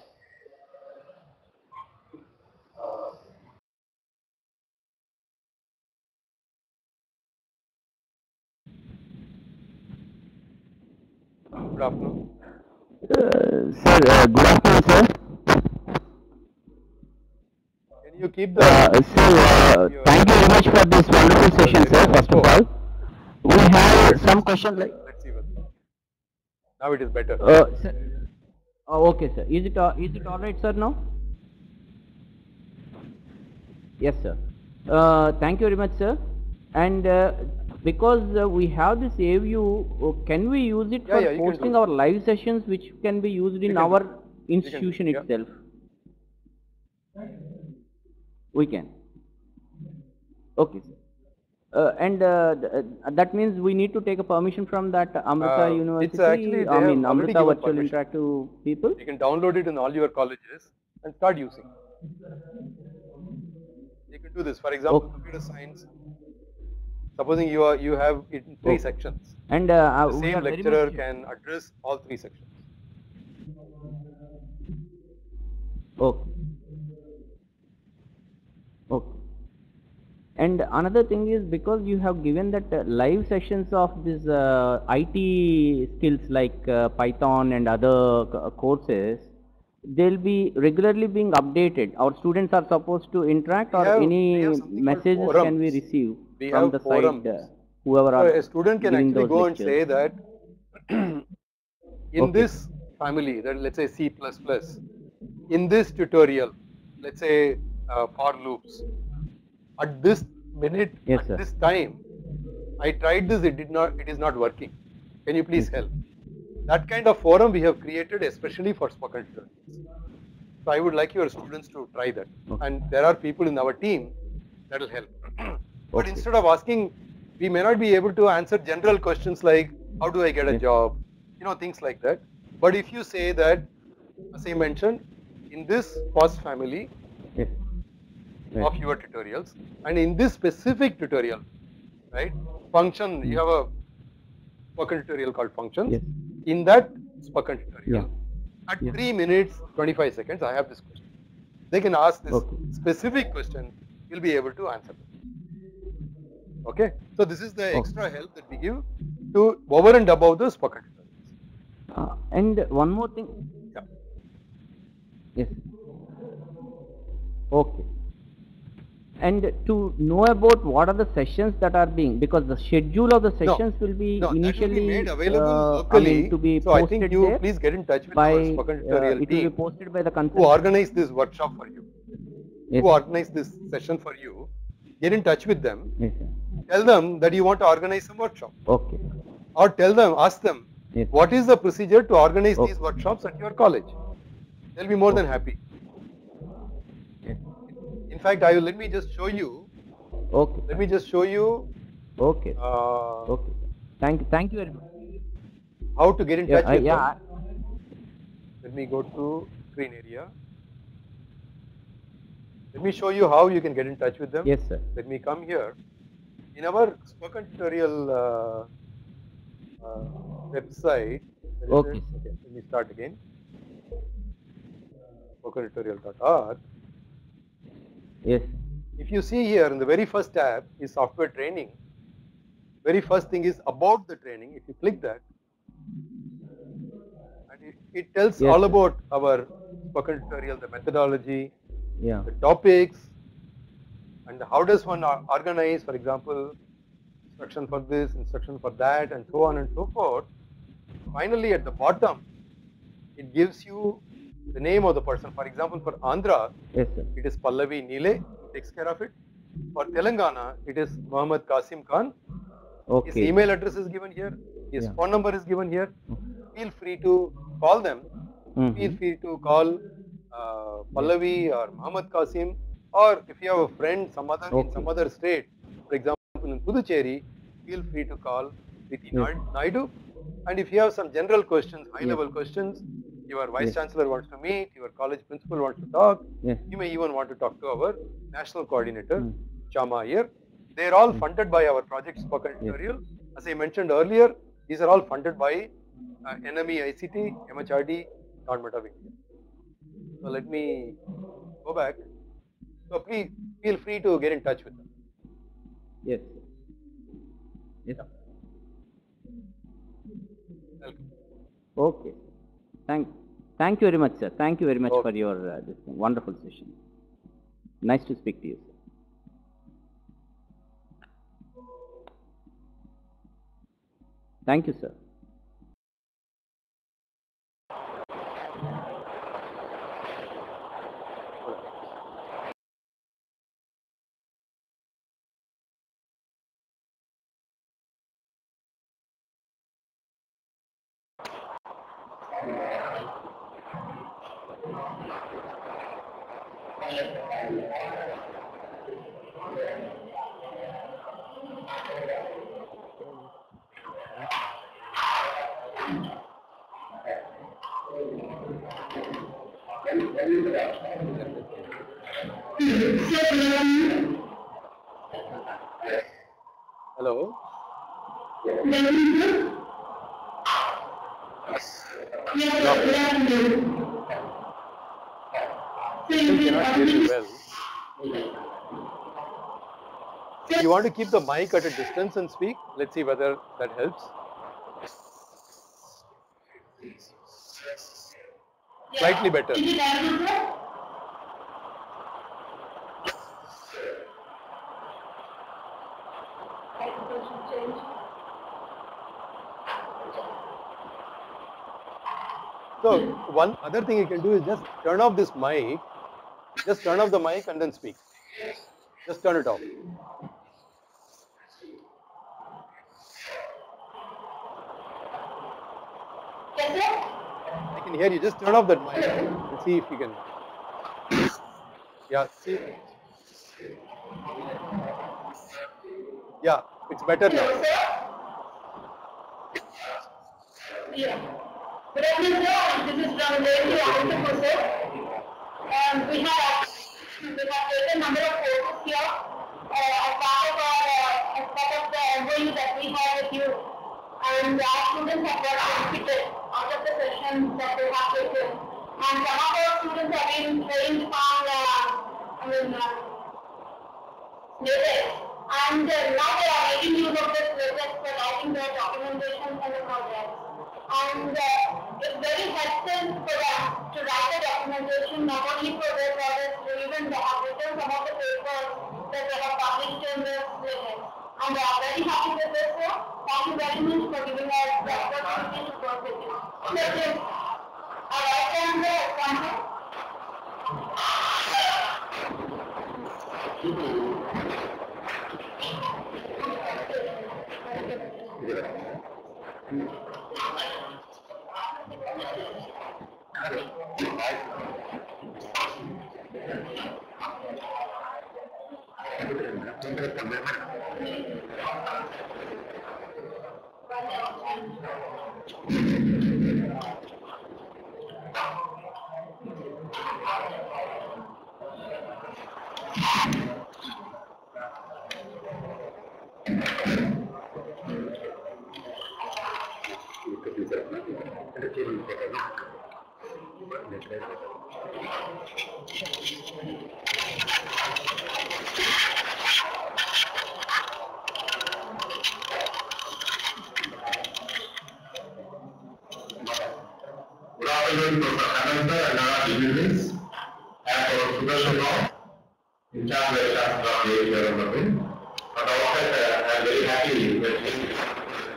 Good afternoon. Sir, good afternoon, sir. Can you keep the Sir, thank you very much for this wonderful session, sir. First of all, we have some questions like. Let's see what. Now it is better. Sir, okay, sir. Is it all right, sir? Now? Yes, sir. Thank you very much, sir. And because we have this AVU, can we use it for Yeah, you can posting do. our live sessions, which can be used in can our do. institution Yeah. itself? We can. Okay, sir. And that means we need to take a permission from that Amrita University. It's actually they I mean, have already Amrita given Virtual permission. Interactive people. You can download it in all your colleges and start using. You can do this. For example, Okay. computer science. Supposing you have it in 3 sections. And The we same are very lecturer much- can address all 3 sections. Okay. Okay. And another thing is, because you have given that live sessions of this IT skills like Python and other courses, they'll be regularly being updated. Our students are supposed to interact, or We have any something called messages can we forums. receive We from have the forums. side, whoever So are a student can giving actually those go lectures. and say that in Okay. this family, that let's say C++, in this tutorial, let's say for loops, at this minute, Yes, at sir. this time, I tried this, it is not working. Can you please help? That kind of forum we have created especially for spoken tutorials. So I would like your students to try that. Okay. And there are people in our team that will help. But Okay. instead of asking, we may not be able to answer general questions like, how do I get a Yes. job? Things like that. But if you say that, as I mentioned, in this FOSS family Yes. of your tutorials, and in this specific tutorial, right, function, you have a spoken tutorial called functions. Yes. In that spoken tutorial, Yeah. at Yeah. 3 minutes, 25 seconds, I have this question. They can ask this Okay. specific question, you'll be able to answer them. Okay? So this is the Okay. extra help that we give to over and above the spoken tutorials. And one more thing. Yeah. Yes. Okay. And to know about what are the sessions that are being, because the schedule of the sessions will be No, that will initially be made available I locally. mean, to be So I posted think you there please get in touch with by our spoken tutorial it will be team posted by the who consent. organize this workshop for you, Yes. who organize this session for you. Get in touch with them. Yes, sir. Tell them that you want to organize some workshop, Okay. or tell them, ask them, Yes. what is the procedure to organize Okay. these workshops at your college. They'll be more than happy. Yes. In fact, let me just show you. Okay. Let me just show you Okay. uh, Okay. Thank you very much. how to get in Yeah. touch with Yeah. them. Let me go to screen area. Let me show you how you can get in touch with them. Yes, sir. Let me come here. In our spoken tutorial website, where is Okay. it? Okay, let me start again. spokentutorial.org. Yes. If you see here in the very first tab is software training. Very first thing is about the training. If you click that, and it tells Yes, all sir. about our spoken tutorial, the methodology, Yeah. the topics, and how does one organize, for example, instruction for this, instruction for that, and so on and so forth. Finally, at the bottom, it gives you the name of the person. For example, for Andhra, Yes, sir. it is Pallavi Neele, who takes care of it. For Telangana, it is Muhammad Qasim Khan. His Okay. email address is given here. His Yeah. phone number is given here. Feel free to call them. Feel Mhm. free to call Pallavi or Muhammad Qasim, or if you have a friend in some Okay. other state, for example in Puducherry, feel free to call Priti Yes. Naidu. And if you have some general questions, high Yes. level questions, your vice Yes. chancellor wants to meet, your college principal wants to talk, Yes. you may even want to talk to our national coordinator, Mm. Chama Iyer. They are all funded by our project Spoken Yes. Tutorial. As I mentioned earlier, these are all funded by NME ICT, MHRD, Government of India. So let me go back. So please feel free to get in touch with them. Yes. Yes. Welcome. Okay. Thank you very much, sir. Thank you very much Okay. for your this thing. Wonderful session. Nice to speak to you, sir. Thank you, sir. Hello. Still cannot hear you well. You want to keep the mic at a distance and speak? Let's see whether that helps. Slightly better. So one other thing you can do is just turn off this mic. Just turn off the mic and then speak. Just turn it off. I can hear you. Just turn off that mic and see if you can. Yeah, see. Yeah, it's better now. Yeah. Good afternoon, this is from Radio Anthroposis. We have taken a number of courses here as part of the MOU that we have with you. And our students have got benefited out of the sessions that they have taken. And some of our students have been trained on, latex. And now they are making use of this project for writing their documentation and the project. And it's very helpful for them to write the documentation not only for their projects, but even they have written some of the papers that they have published in this project. And they are very happy with this. So thank you very much for giving us the opportunity to work with you. Thank you. I welcome the content. Good afternoon, Professor Ananta and our dignitaries, and for Sudarshan Rao, in charge of the AIC development. But also, I am very happy that he is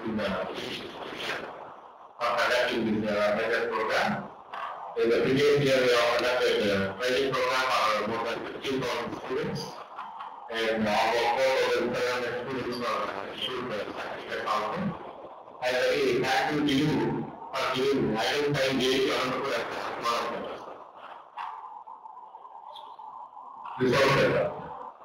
conducting this major program. In the previous year, we have conducted a training program for more than 15,000 students, and almost 4,700 students were issued the certificate also. I am very thankful to you for giving identifying JEE Anantapur as one of them. Resource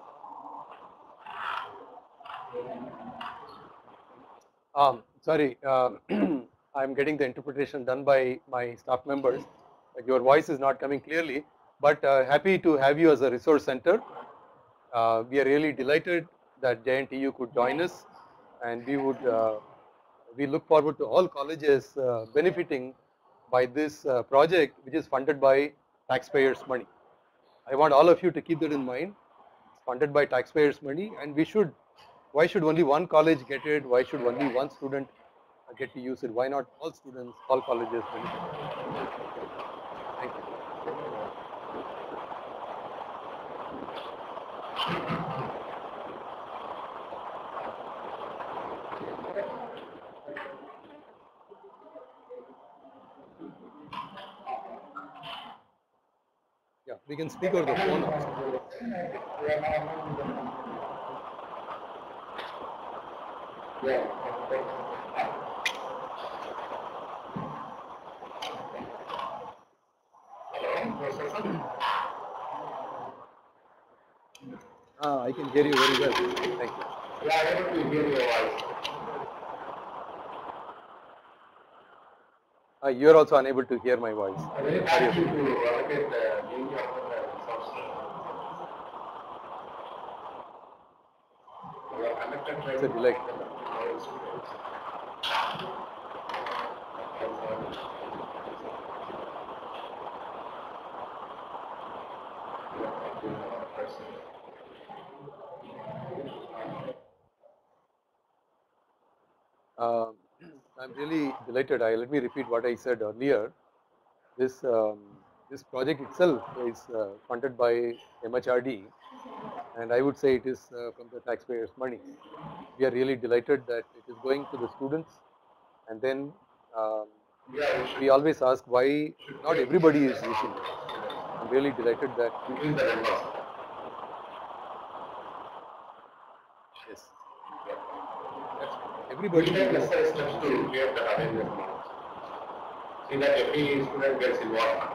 Sorry, I'm getting the interpretation done by my staff members. Your voice is not coming clearly, but happy to have you as a resource center. We are really delighted that JNTU could join us, and we look forward to all colleges benefiting by this project, which is funded by taxpayers' money. I want all of you to keep that in mind. It's funded by taxpayers' money, and why should only one college get it? Why should only one student get to use it? Why not all students, all colleges benefit? Thank you. Yeah, we can speak over the phone also. I can hear you very well. Thank you. Yeah, I able to hear your voice. You are also unable to hear my voice. I'm very happy to allocate the JEE resource. We are conducted It's a delight. I'm really delighted. Let me repeat what I said earlier. This project itself is funded by MHRD, and I would say it is from the taxpayers' money. We are really delighted that it is going to the students, and then we always ask why not everybody is using it. I'm really delighted that yes, everybody. We take necessary steps to create the awareness. See that every student gets involved.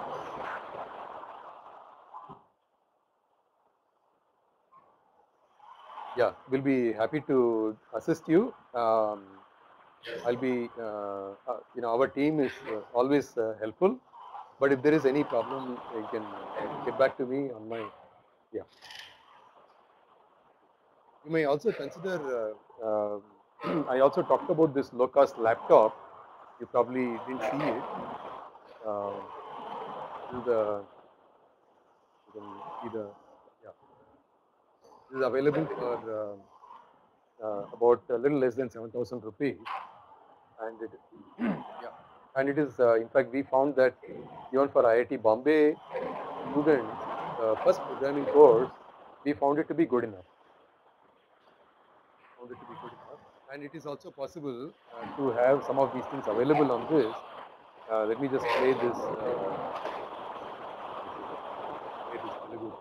Yeah, we'll be happy to assist you. I'll be, our team is always helpful. But if there is any problem, you can get back to me on my, yeah. You may also consider, I also talked about this low-cost laptop. You probably didn't see it. You can see the, yeah. This is available for about a little less than 7,000 rupees, and it, yeah, and it is in fact we found that even for IIT Bombay students, first programming course, we found it to be good enough. And it is also possible to have some of these things available on this. Let me just play this. Hollywood.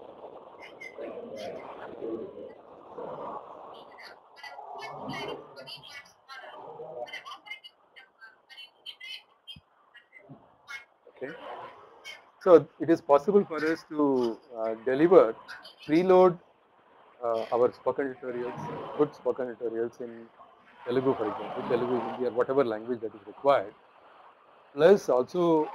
Okay. So it is possible for us to deliver, preload our spoken tutorials, good spoken tutorials in Telugu, for example, Telugu, Hindi, or whatever language that is required. Plus also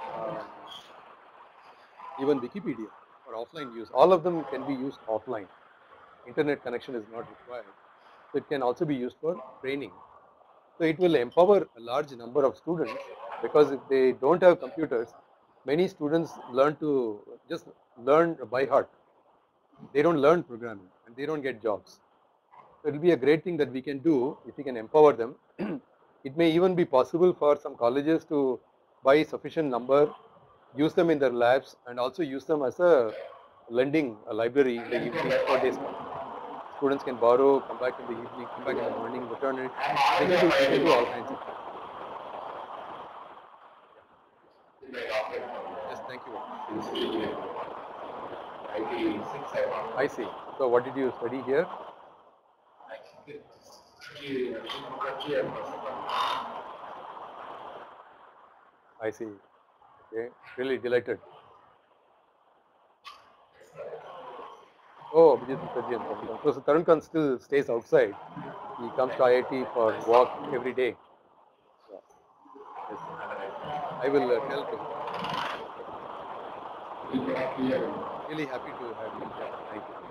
even Wikipedia for offline use. All of them can be used offline. Internet connection is not required. So it can also be used for training. So it will empower a large number of students, because if they don't have computers, many students learn to just learn by heart. They don't learn programming and they don't get jobs. So it will be a great thing that we can do if we can empower them. It may even be possible for some colleges to buy sufficient number, use them in their labs, and also use them as a lending a library in the evening for days. Students can borrow, come back in the evening, come back in the morning, return it. They can do all kinds of things. Yes, thank you. I see. So what did you study here? I see. Okay, really delighted. Oh, Abhijit Mukherjee and Tarun. So Tarun Khan still stays outside. He comes to IIT for walk every day. Yeah. Yes. I will tell him. Really happy to have you. Yeah, thank you.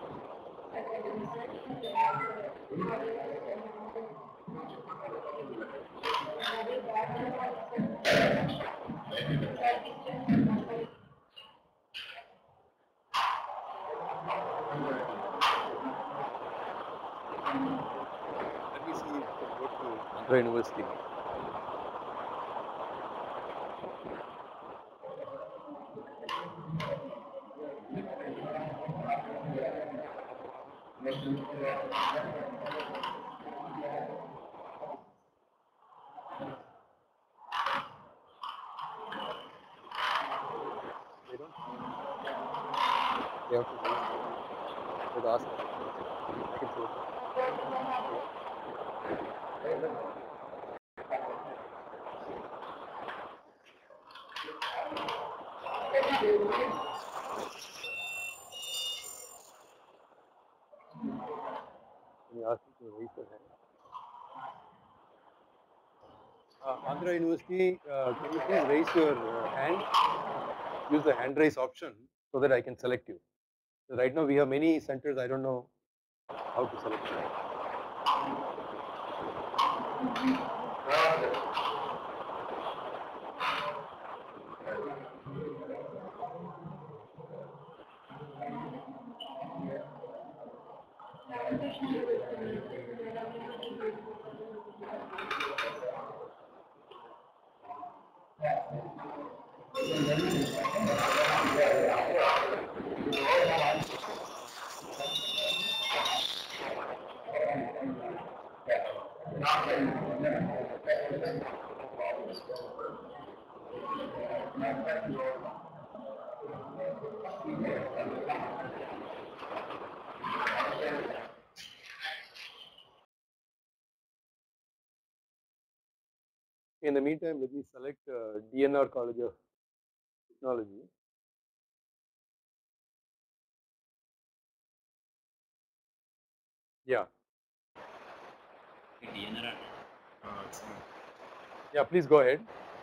Let me see if I can go to Andhra University. They have to wait. They ask. I can say it. Can you ask me to raise your hand? Andhra University, can you please raise your hand? Use the hand raise option so that I can select you. So right now we have many centers. I don't know how to select you. In the meantime, let me select DNR College of Technology. Yeah. Yeah, please go ahead.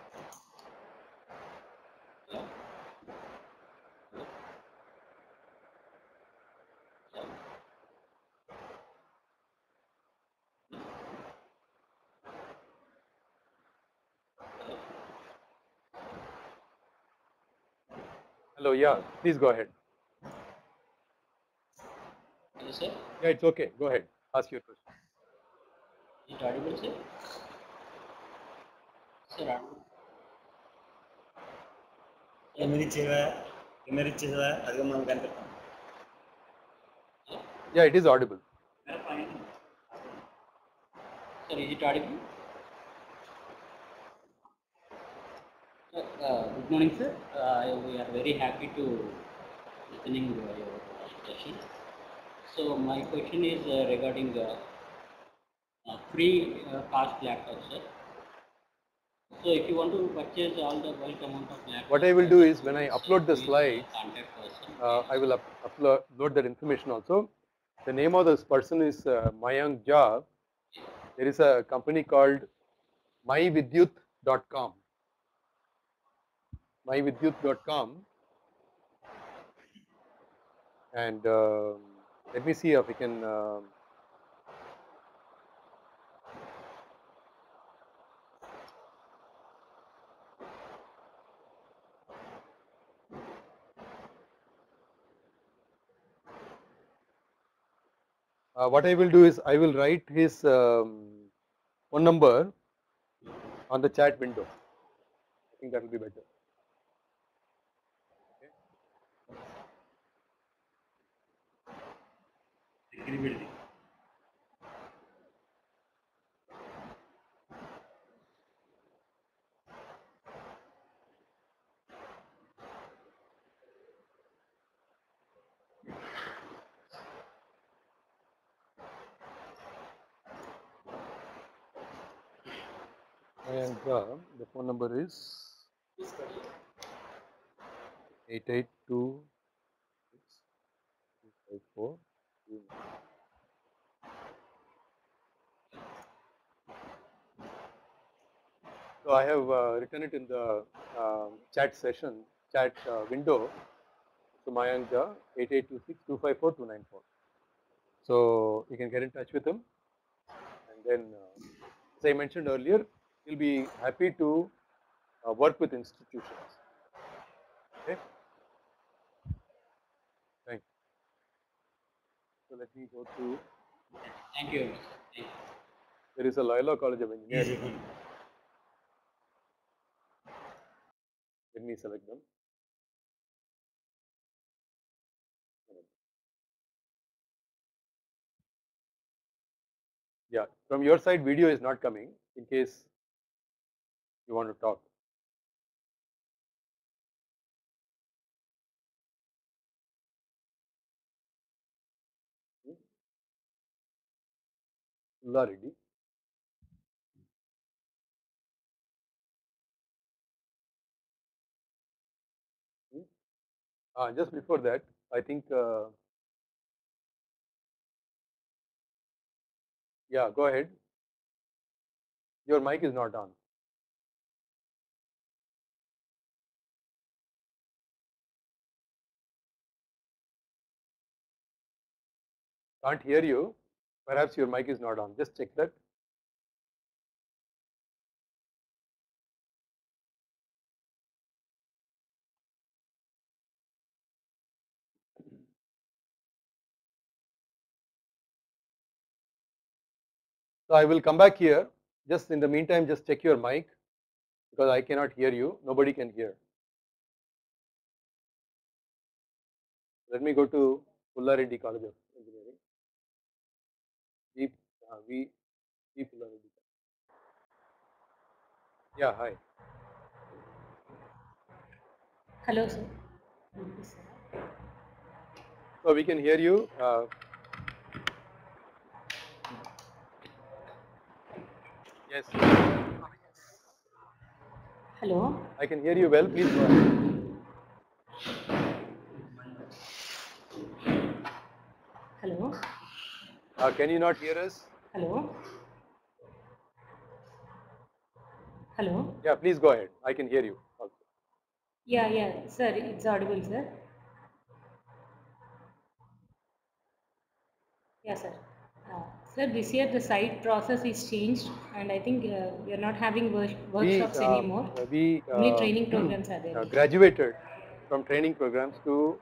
Hello, yeah, please go ahead. Hello, sir. Yeah, it's okay. Go ahead. Ask your question. Is it audible, sir? Sir, audible. Yeah, it is audible. Sir, is it audible? Good morning, sir. We are very happy to listening your session. So my question is regarding free cost laptops, sir. So if you want to purchase all the bulk amount of laptops, What I will do is when I upload the slides, contact person. I will upload that information also. The name of this person is Mayank Jha. There is a company called myvidyut.com. myvidyut.com, and let me see if I can what I will do is I will write his phone number on the chat window. I think that will be better. And the phone number is 882654. So I have written it in the chat window. So Mayank Jha 8826254294. So you can get in touch with him, and then as I mentioned earlier, he'll be happy to work with institutions. Okay. Thank you. So let me go to. Thank you. Thank you. There is a Loyola College of Engineering. Let me select them. Yeah, from your side, video is not coming. In case you want to talk. Pulla Reddy. Just before that, I think. Yeah, go ahead. Your mic is not on. Can't hear you. Perhaps your mic is not on. Just check that. So I will come back here. Just in the meantime, just check your mic because I cannot hear you. Nobody can hear. Let me go to Pulla Reddy College of Engineering. V Pulla Reddy. Yeah, hi. Hello, sir. So we can hear you. Yes. Hello. I can hear you well. Please go ahead. Hello. Can you not hear us? Hello. Hello. Yeah, please go ahead. I can hear you also. Yeah, sir. It's audible, sir. Yeah, sir. Sir, this year the site process is changed, and I think we are not having workshops anymore. Only training programs are there. Graduated from training programs to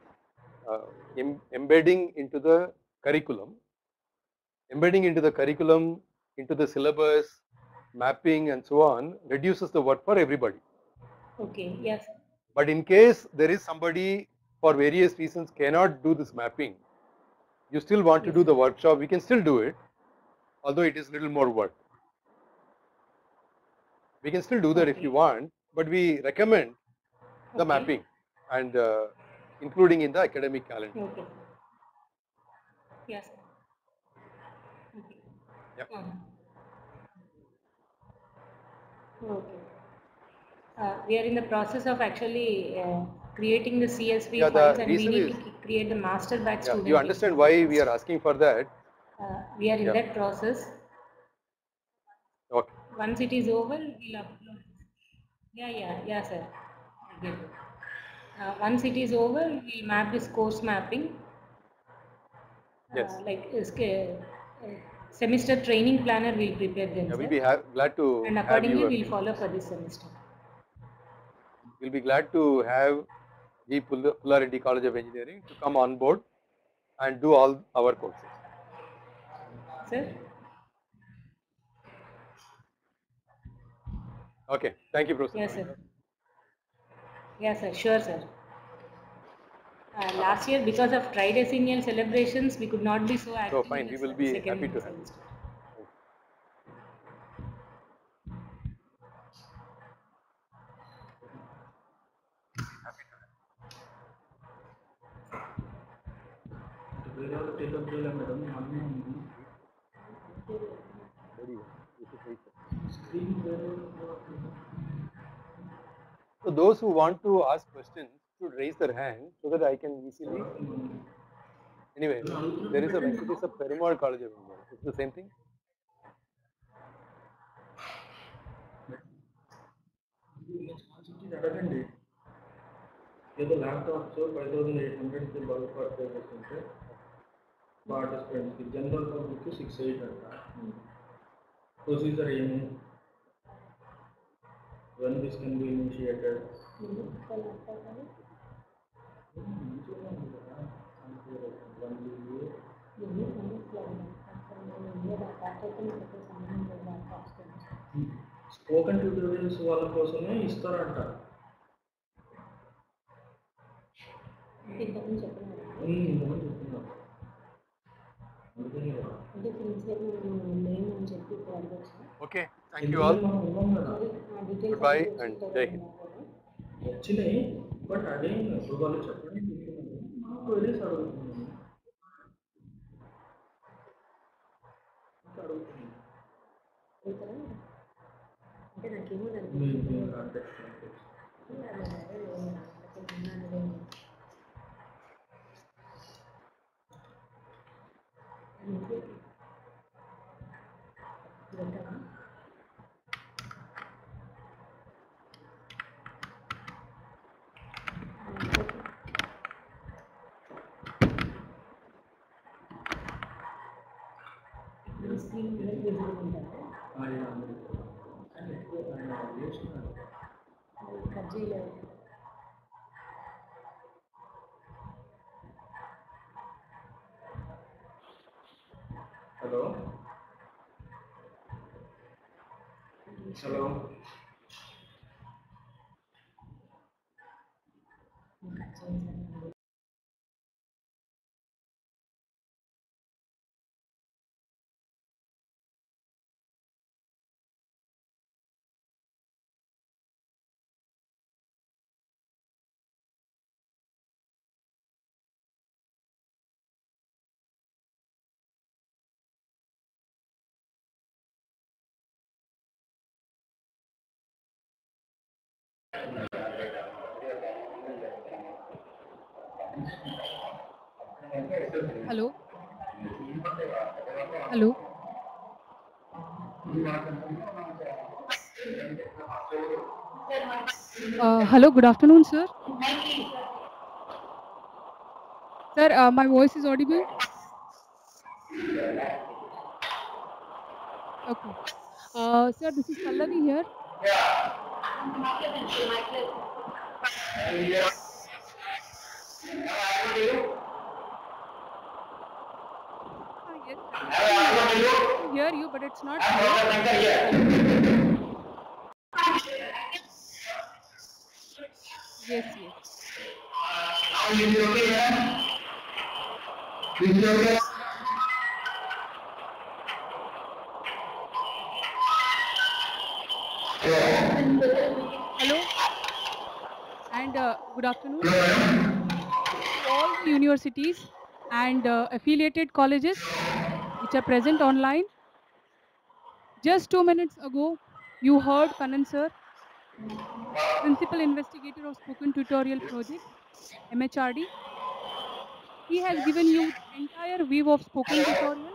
embedding into the curriculum. Embedding into the curriculum into the syllabus, mapping and so on reduces the work for everybody. Okay, yes. But in case there is somebody for various reasons cannot do this mapping, you still want to do the workshop, we can still do it, although it is little more work. We can still do that if you want, but we recommend the mapping and including in the academic calendar. Okay. Yes. Okay. Yep. Okay. We are in the process of actually creating the CSV files, and we need to create the master batch student. You understand why we are asking for that? We are in that process. Okay. Once it is over, we'll upload. Yeah, sir. I get it. Once it is over, we'll map this course mapping. Yes. Like semester training planner will prepare them. We'll be glad to. And accordingly, we'll follow for this semester. We'll be glad to have G. Pulla Reddy College of Engineering to come on board and do all our courses. Sir? Okay, thank you, Professor. Yes, sir. Yes, sir. Sure, sir. Last year, because of tridecennial celebrations, we could not be so active. So fine, we will be happy to have. So those who want to ask questions should raise their hand so that I can easily. Anyway, there is a Venkatesa Perumal College of India. It's the same thing. Laptops 5,800 bulk purchase participants general public 6,800. Procedure when this can be initiated. Spoken tutorials వాళ్ళ కోసమే ఇస్తారంట. Okay, thank you all. Goodbye and Jai Hind. వచ్చినాయి but అదే ఇప్పుడు వాళ్ళు చెప్పడం మాకు వెళ్ళేసి అడుగుతున్నాను అంటే నాకేమో Hello. Hello. Hello. Hello. Hello. Good afternoon, sir. Sir, my voice is audible? Okay. Sir, this is Pallavi here. Yes. hear you, but it's not I'm clear. Professor Shankar here. Yes, yes. Now is it okay, madam? Is it okay? Hello, and good afternoon to all the universities and affiliated colleges which are present online. Just 2 minutes ago, you heard Kanan sir, Principal Investigator of Spoken Tutorial Project, MHRD. He has given you the entire view of Spoken Tutorial.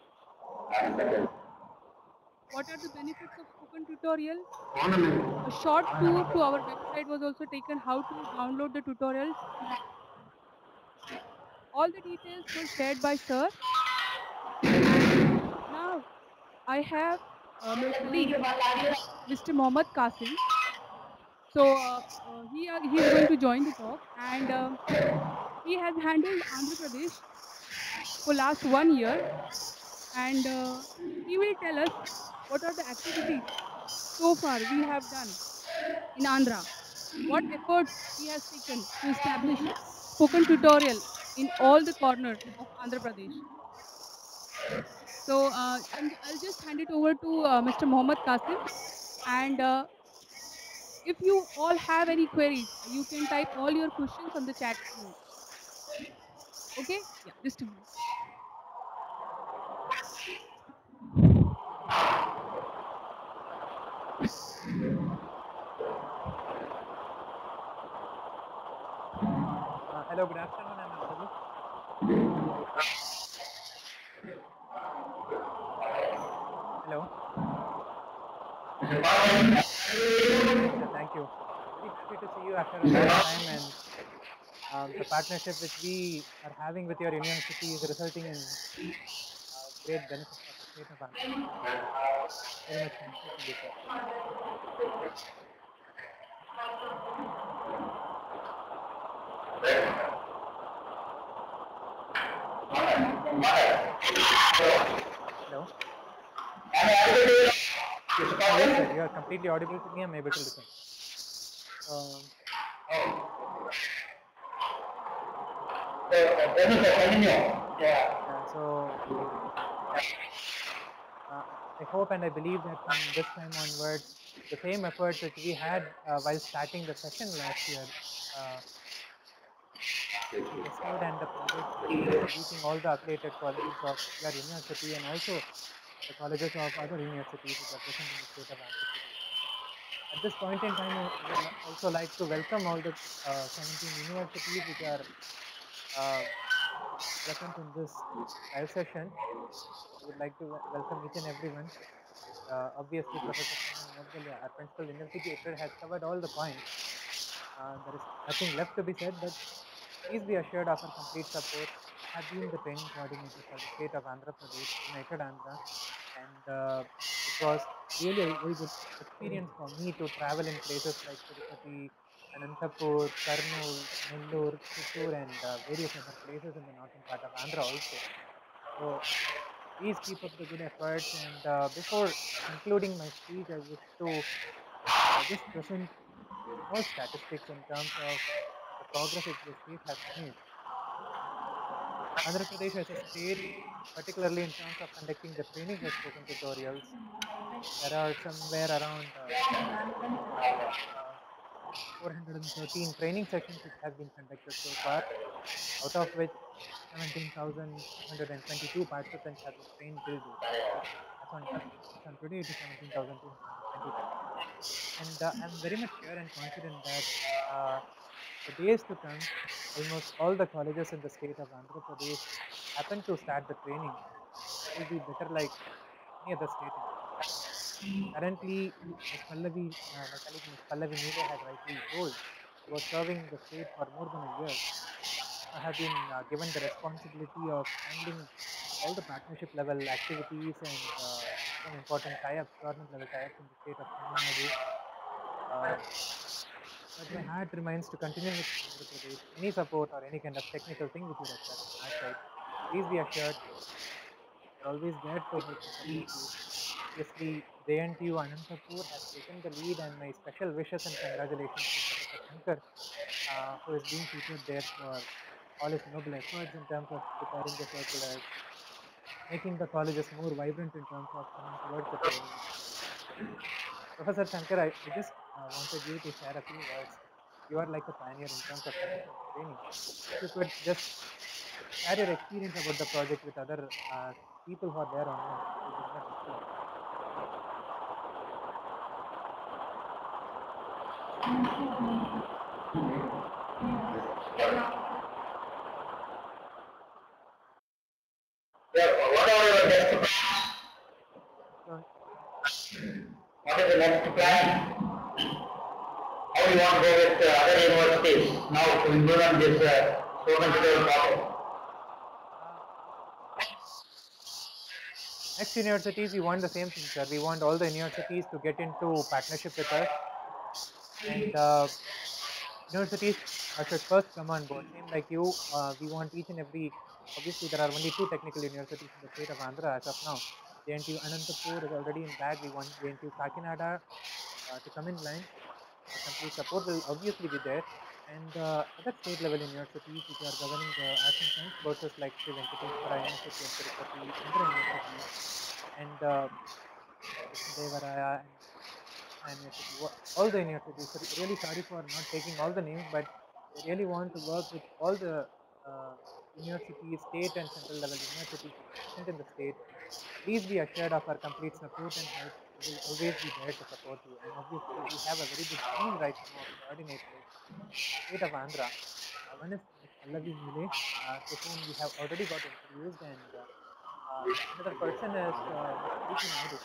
What are the benefits of Spoken Tutorial? A short tour to our website was also taken how to download the tutorials. All the details were shared by sir. Now I have my colleague, Mr. Mohammad Qasim. So he is going to join the talk, and he has handled Andhra Pradesh for last 1 year, and he will tell us what are the activities so far we have done in Andhra, what efforts he has taken to establish spoken tutorial in all the corners of Andhra Pradesh. So I'll just hand it over to Mr. Mohammad Qasim, and if you all have any queries, you can type all your questions on the chat room. Okay? Yeah, just a minute. Hello, good afternoon. I'm audible. Hello. Thank you. Very happy to see you after a long time, and the partnership which we are having with your university is resulting in great benefits for the state of Andhra. Very much thankful to you, sir. Hello. Yes, sir. You are completely audible to me. I'm able to listen. So I hope and I believe that from this time onwards, the same efforts which we had while starting the session last year, pursued, and the project reaching all the affiliated colleges of your university and also the colleges of other universities which are present in the state of Andhra Pradesh. At this point in time, I would also like to welcome all the 17 universities which are present in this live session. I would like to welcome each and everyone. Obviously, Professor Kanan Modgal, our principal investigator, has covered all the points. There is nothing left to be said, but please be assured of our complete support. I have been the training coordinator for the state of Andhra Pradesh, United Andhra, and it was really a very good experience for me to travel in places like Tirupati, Anantapur, Kurnool, Nellore, Chittoor, and various other places in the northern part of Andhra also. So please keep up the good efforts, and before concluding my speech, I wish to just present more statistics in terms of the progress which the state has made. Andhra Pradesh as a state, particularly in terms of conducting the training for spoken tutorials, there are somewhere around 413 training sessions which have been conducted so far, out of which 17,222 participants have been trained till date. As on today, it is 17,222. And I'm very much sure and confident that the days to come, almost all the colleges in the state of Andhra Pradesh happen to start the training. It will be better like any other state. Currently, Ms. Pallavi, my colleague Ms. Pallavi Nile had rightly told, I was serving the state for more than a year. I have been given the responsibility of handling all the partnership level activities and some important tie-ups, government level tie-ups in the state of Tamil Nadu. But my heart remains to continue with Andhra Pradesh. Any support or any kind of technical thing which you require from our side, please be assured They're always there to help and support you. Obviously, JNTU Anantapur has taken the lead, and my special wishes and congratulations to Professor Shankar, who is being featured there for all his noble efforts in terms of preparing the circulars, making the colleges more vibrant in terms of coming towards the training. Professor Shankar, I just wanted you to share a few words. You are like a pioneer in terms of training. If you could just share your experience about the project with other people who are there online, it would be more helpful. What are your next plans? What is the next plan? How do you want to go with other universities now to implement this student tutorial portal? Next universities, we want the same thing, sir. We want all the universities to get into partnership with us, and universities should first come on board. Same like you, we want each and every. Obviously, there are only 2 technical universities in the state of Andhra as of now. JNTU Anantapur is already in bag. We want JNTU Kakinada to come in line. The complete support will obviously be there, and other state level universities which are governing the arts and science courses like Sri Venkateswara University of Tirupati, Andhra University, and Devaraya and all the universities. Really sorry for not taking all the names, but they really want to work with all the universities, state and central level universities present in the state. Please be assured of our complete support and help. We will always be there to support you. And obviously, we have a very good team right now of coordinators in the state of Andhra. One is Ms. Pallavi Mile, to whom we have already got introduced, and another person is Ms. Preeti Naidu.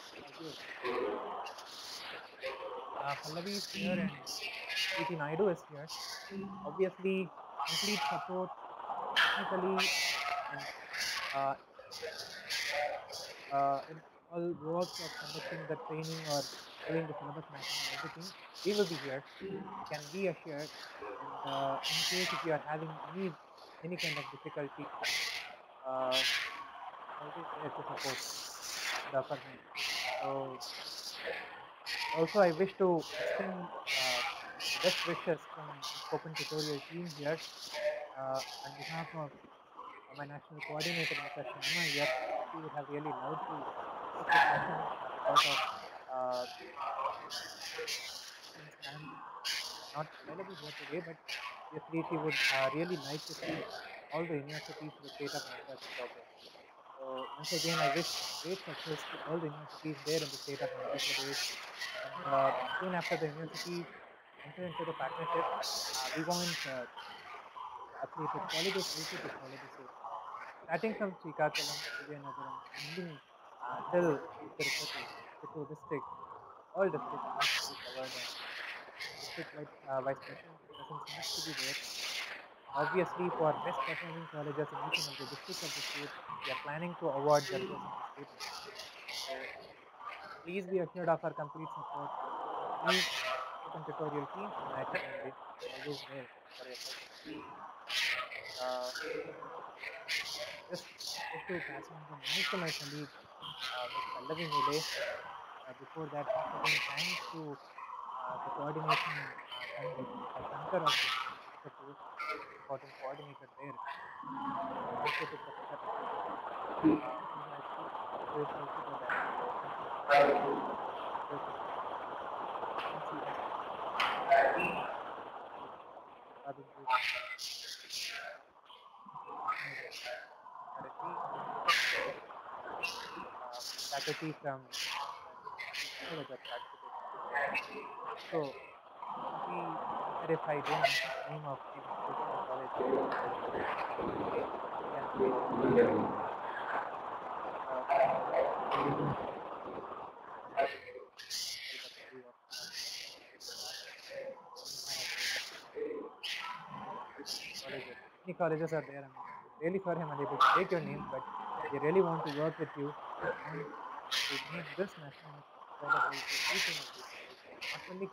Pallavi is here and Preeti Naidu is here. Obviously, complete support technically and in all works of conducting the training or doing the syllabus mapping and everything, we will be here. You can be assured. And in case if you are having any kind of difficulty, always there to support the upper hand. So also I wish to extend best wishes from the Spoken Tutorial team here on behalf of my national coordinator, Mr. Sharma here. He would have really loved to take this session because of since I'm not available here today, but obviously she would really like to see all the universities in the state of Andhra to progress. So once again, I wish great success to all the universities there in the state of Andhra Pradesh. And soon after the universities enter into the partnership, we want affiliated colleges also to follow the same. Starting from Srikakulam, Vizianagaram, ending till Tirupati, Chittoor district, all districts have to be covered, and district-wide vice presidents have to be there. Obviously, for best performing colleges in each and every district of the state, we are planning to award judges in the state. So please be assured of our complete support. Please, Spoken Tutorial team, United Foundation, always there for your help. Just to pass on the mic to my colleague, Ms. Pallavi Mile. Before that, once again, thanks to the coordination done by Mr. Shankar of the important coordinator there. Also to Professor who is also the faculty from college are participating. So, if I don't mention the name of the college, many colleges are there. I'm really sorry I'm unable to take your names, but they really want to work with you. They want to make this national available to each and every college, not only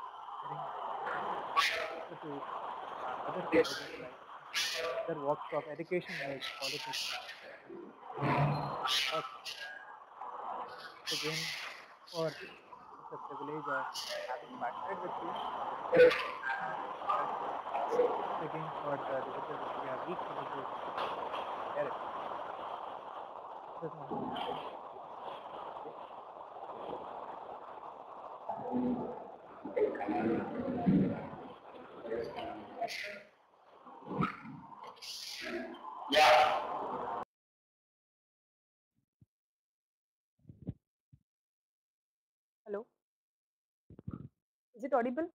to other colleges like other walks of education like politics. Again, for the privilege of having partnered with you, again for the Digital India Week initiative. Yeah. Hello. Is it audible?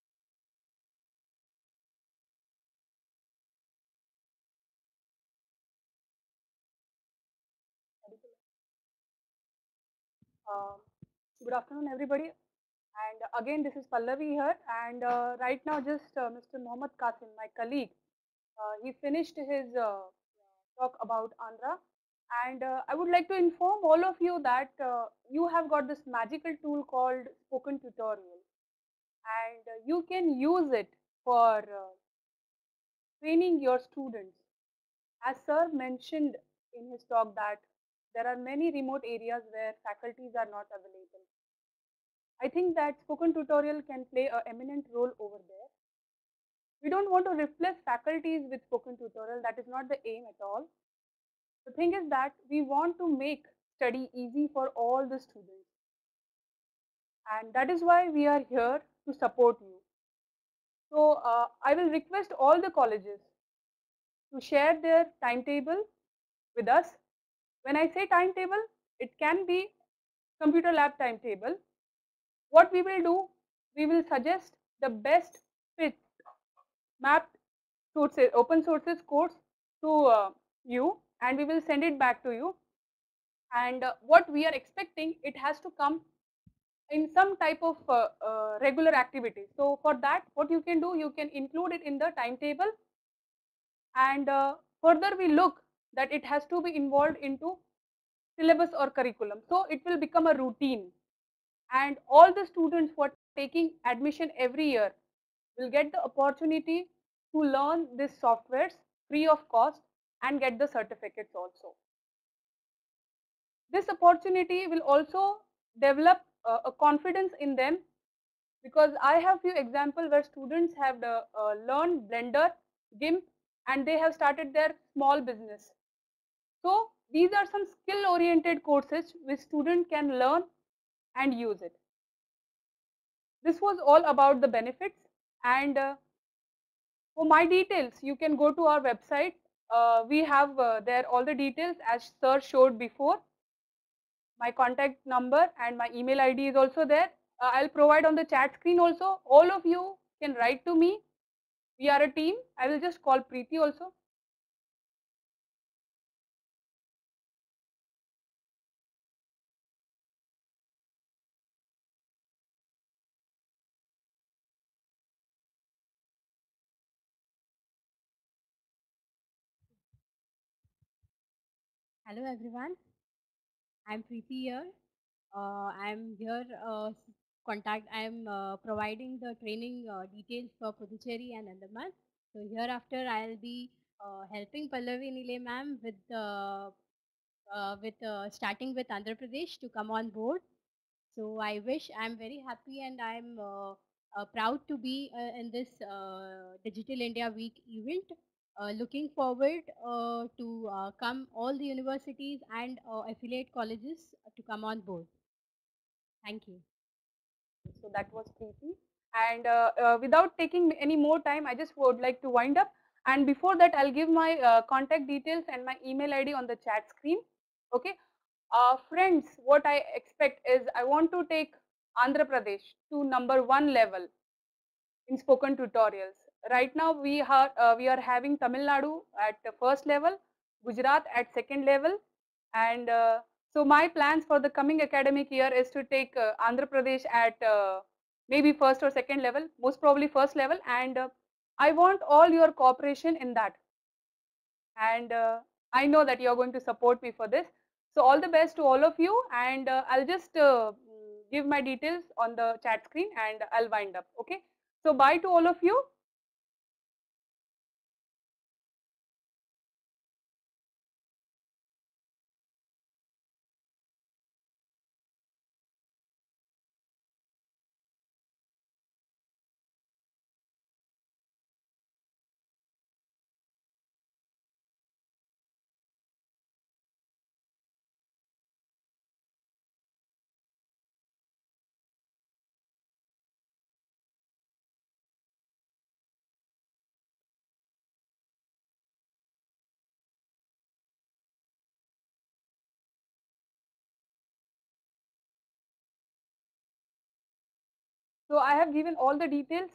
Good afternoon, everybody. And again, this is Pallavi here. And right now, just Mr. Mohammed Qasim, my colleague, he finished his talk about Andhra. And I would like to inform all of you that you have got this magical tool called Spoken Tutorial. And you can use it for training your students. As Sir mentioned in his talk that there are many remote areas where faculties are not available. I think that Spoken Tutorial can play an eminent role over there. We don't want to replace faculties with Spoken Tutorial. That is not the aim at all. The thing is that we want to make study easy for all the students. And that is why we are here to support you. So I will request all the colleges to share their timetable with us. When I say timetable, it can be computer lab timetable. What we will do, we will suggest the best fit mapped sources, open sources course to you, and we will send it back to you. And what we are expecting, it has to come in some type of regular activity. So for that, what you can do, you can include it in the timetable, and further we look that it has to be involved into syllabus or curriculum. So it will become a routine, and all the students who are taking admission every year will get the opportunity to learn these softwares free of cost and get the certificates also. This opportunity will also develop a confidence in them, because I have few examples where students have learned Blender, GIMP, and they have started their small business. So these are some skill oriented courses which student can learn and use it. This was all about the benefits, and for my details you can go to our website. We have there all the details as Sir showed before. My contact number and my email ID is also there. I'll provide on the chat screen also. All of you can write to me. We are a team. I will just call Preeti also. Hello everyone, I'm Preeti here. I'm here I'm providing the training details for Puducherry and Andaman. So hereafter I'll be helping Pallavi Nile ma'am with starting with Andhra Pradesh to come on board. So I'm very happy and I'm proud to be in this Digital India Week event. Looking forward to come all the universities and affiliate colleges to come on board. Thank you. So that was Preeti. And without taking any more time, I just would like to wind up. And before that, I'll give my contact details and my email ID on the chat screen. Okay. Friends, what I expect is I want to take Andhra Pradesh to #1 level in spoken tutorials. Right now we are having Tamil Nadu at the first level, Gujarat at second level, and so my plans for the coming academic year is to take Andhra Pradesh at maybe first or second level, most probably first level, and I want all your cooperation in that. And I know that you are going to support me for this. So all the best to all of you, and I'll just give my details on the chat screen and I'll wind up. Okay. So bye to all of you. So I have given all the details.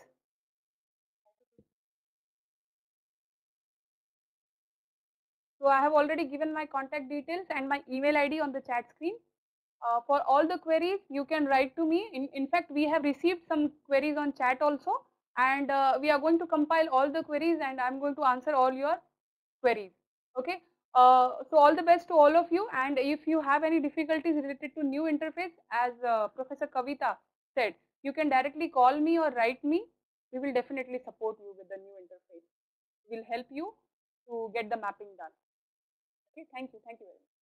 So I have already given my contact details and my email ID on the chat screen. For all the queries, you can write to me. In fact, we have received some queries on chat also, and we are going to compile all the queries, and I'm going to answer all your queries. Okay. So all the best to all of you, and if you have any difficulties related to new interface, as Professor Kavita said, you can directly call me or write me. We will definitely support you with the new interface. We will help you to get the mapping done. Okay, thank you very much.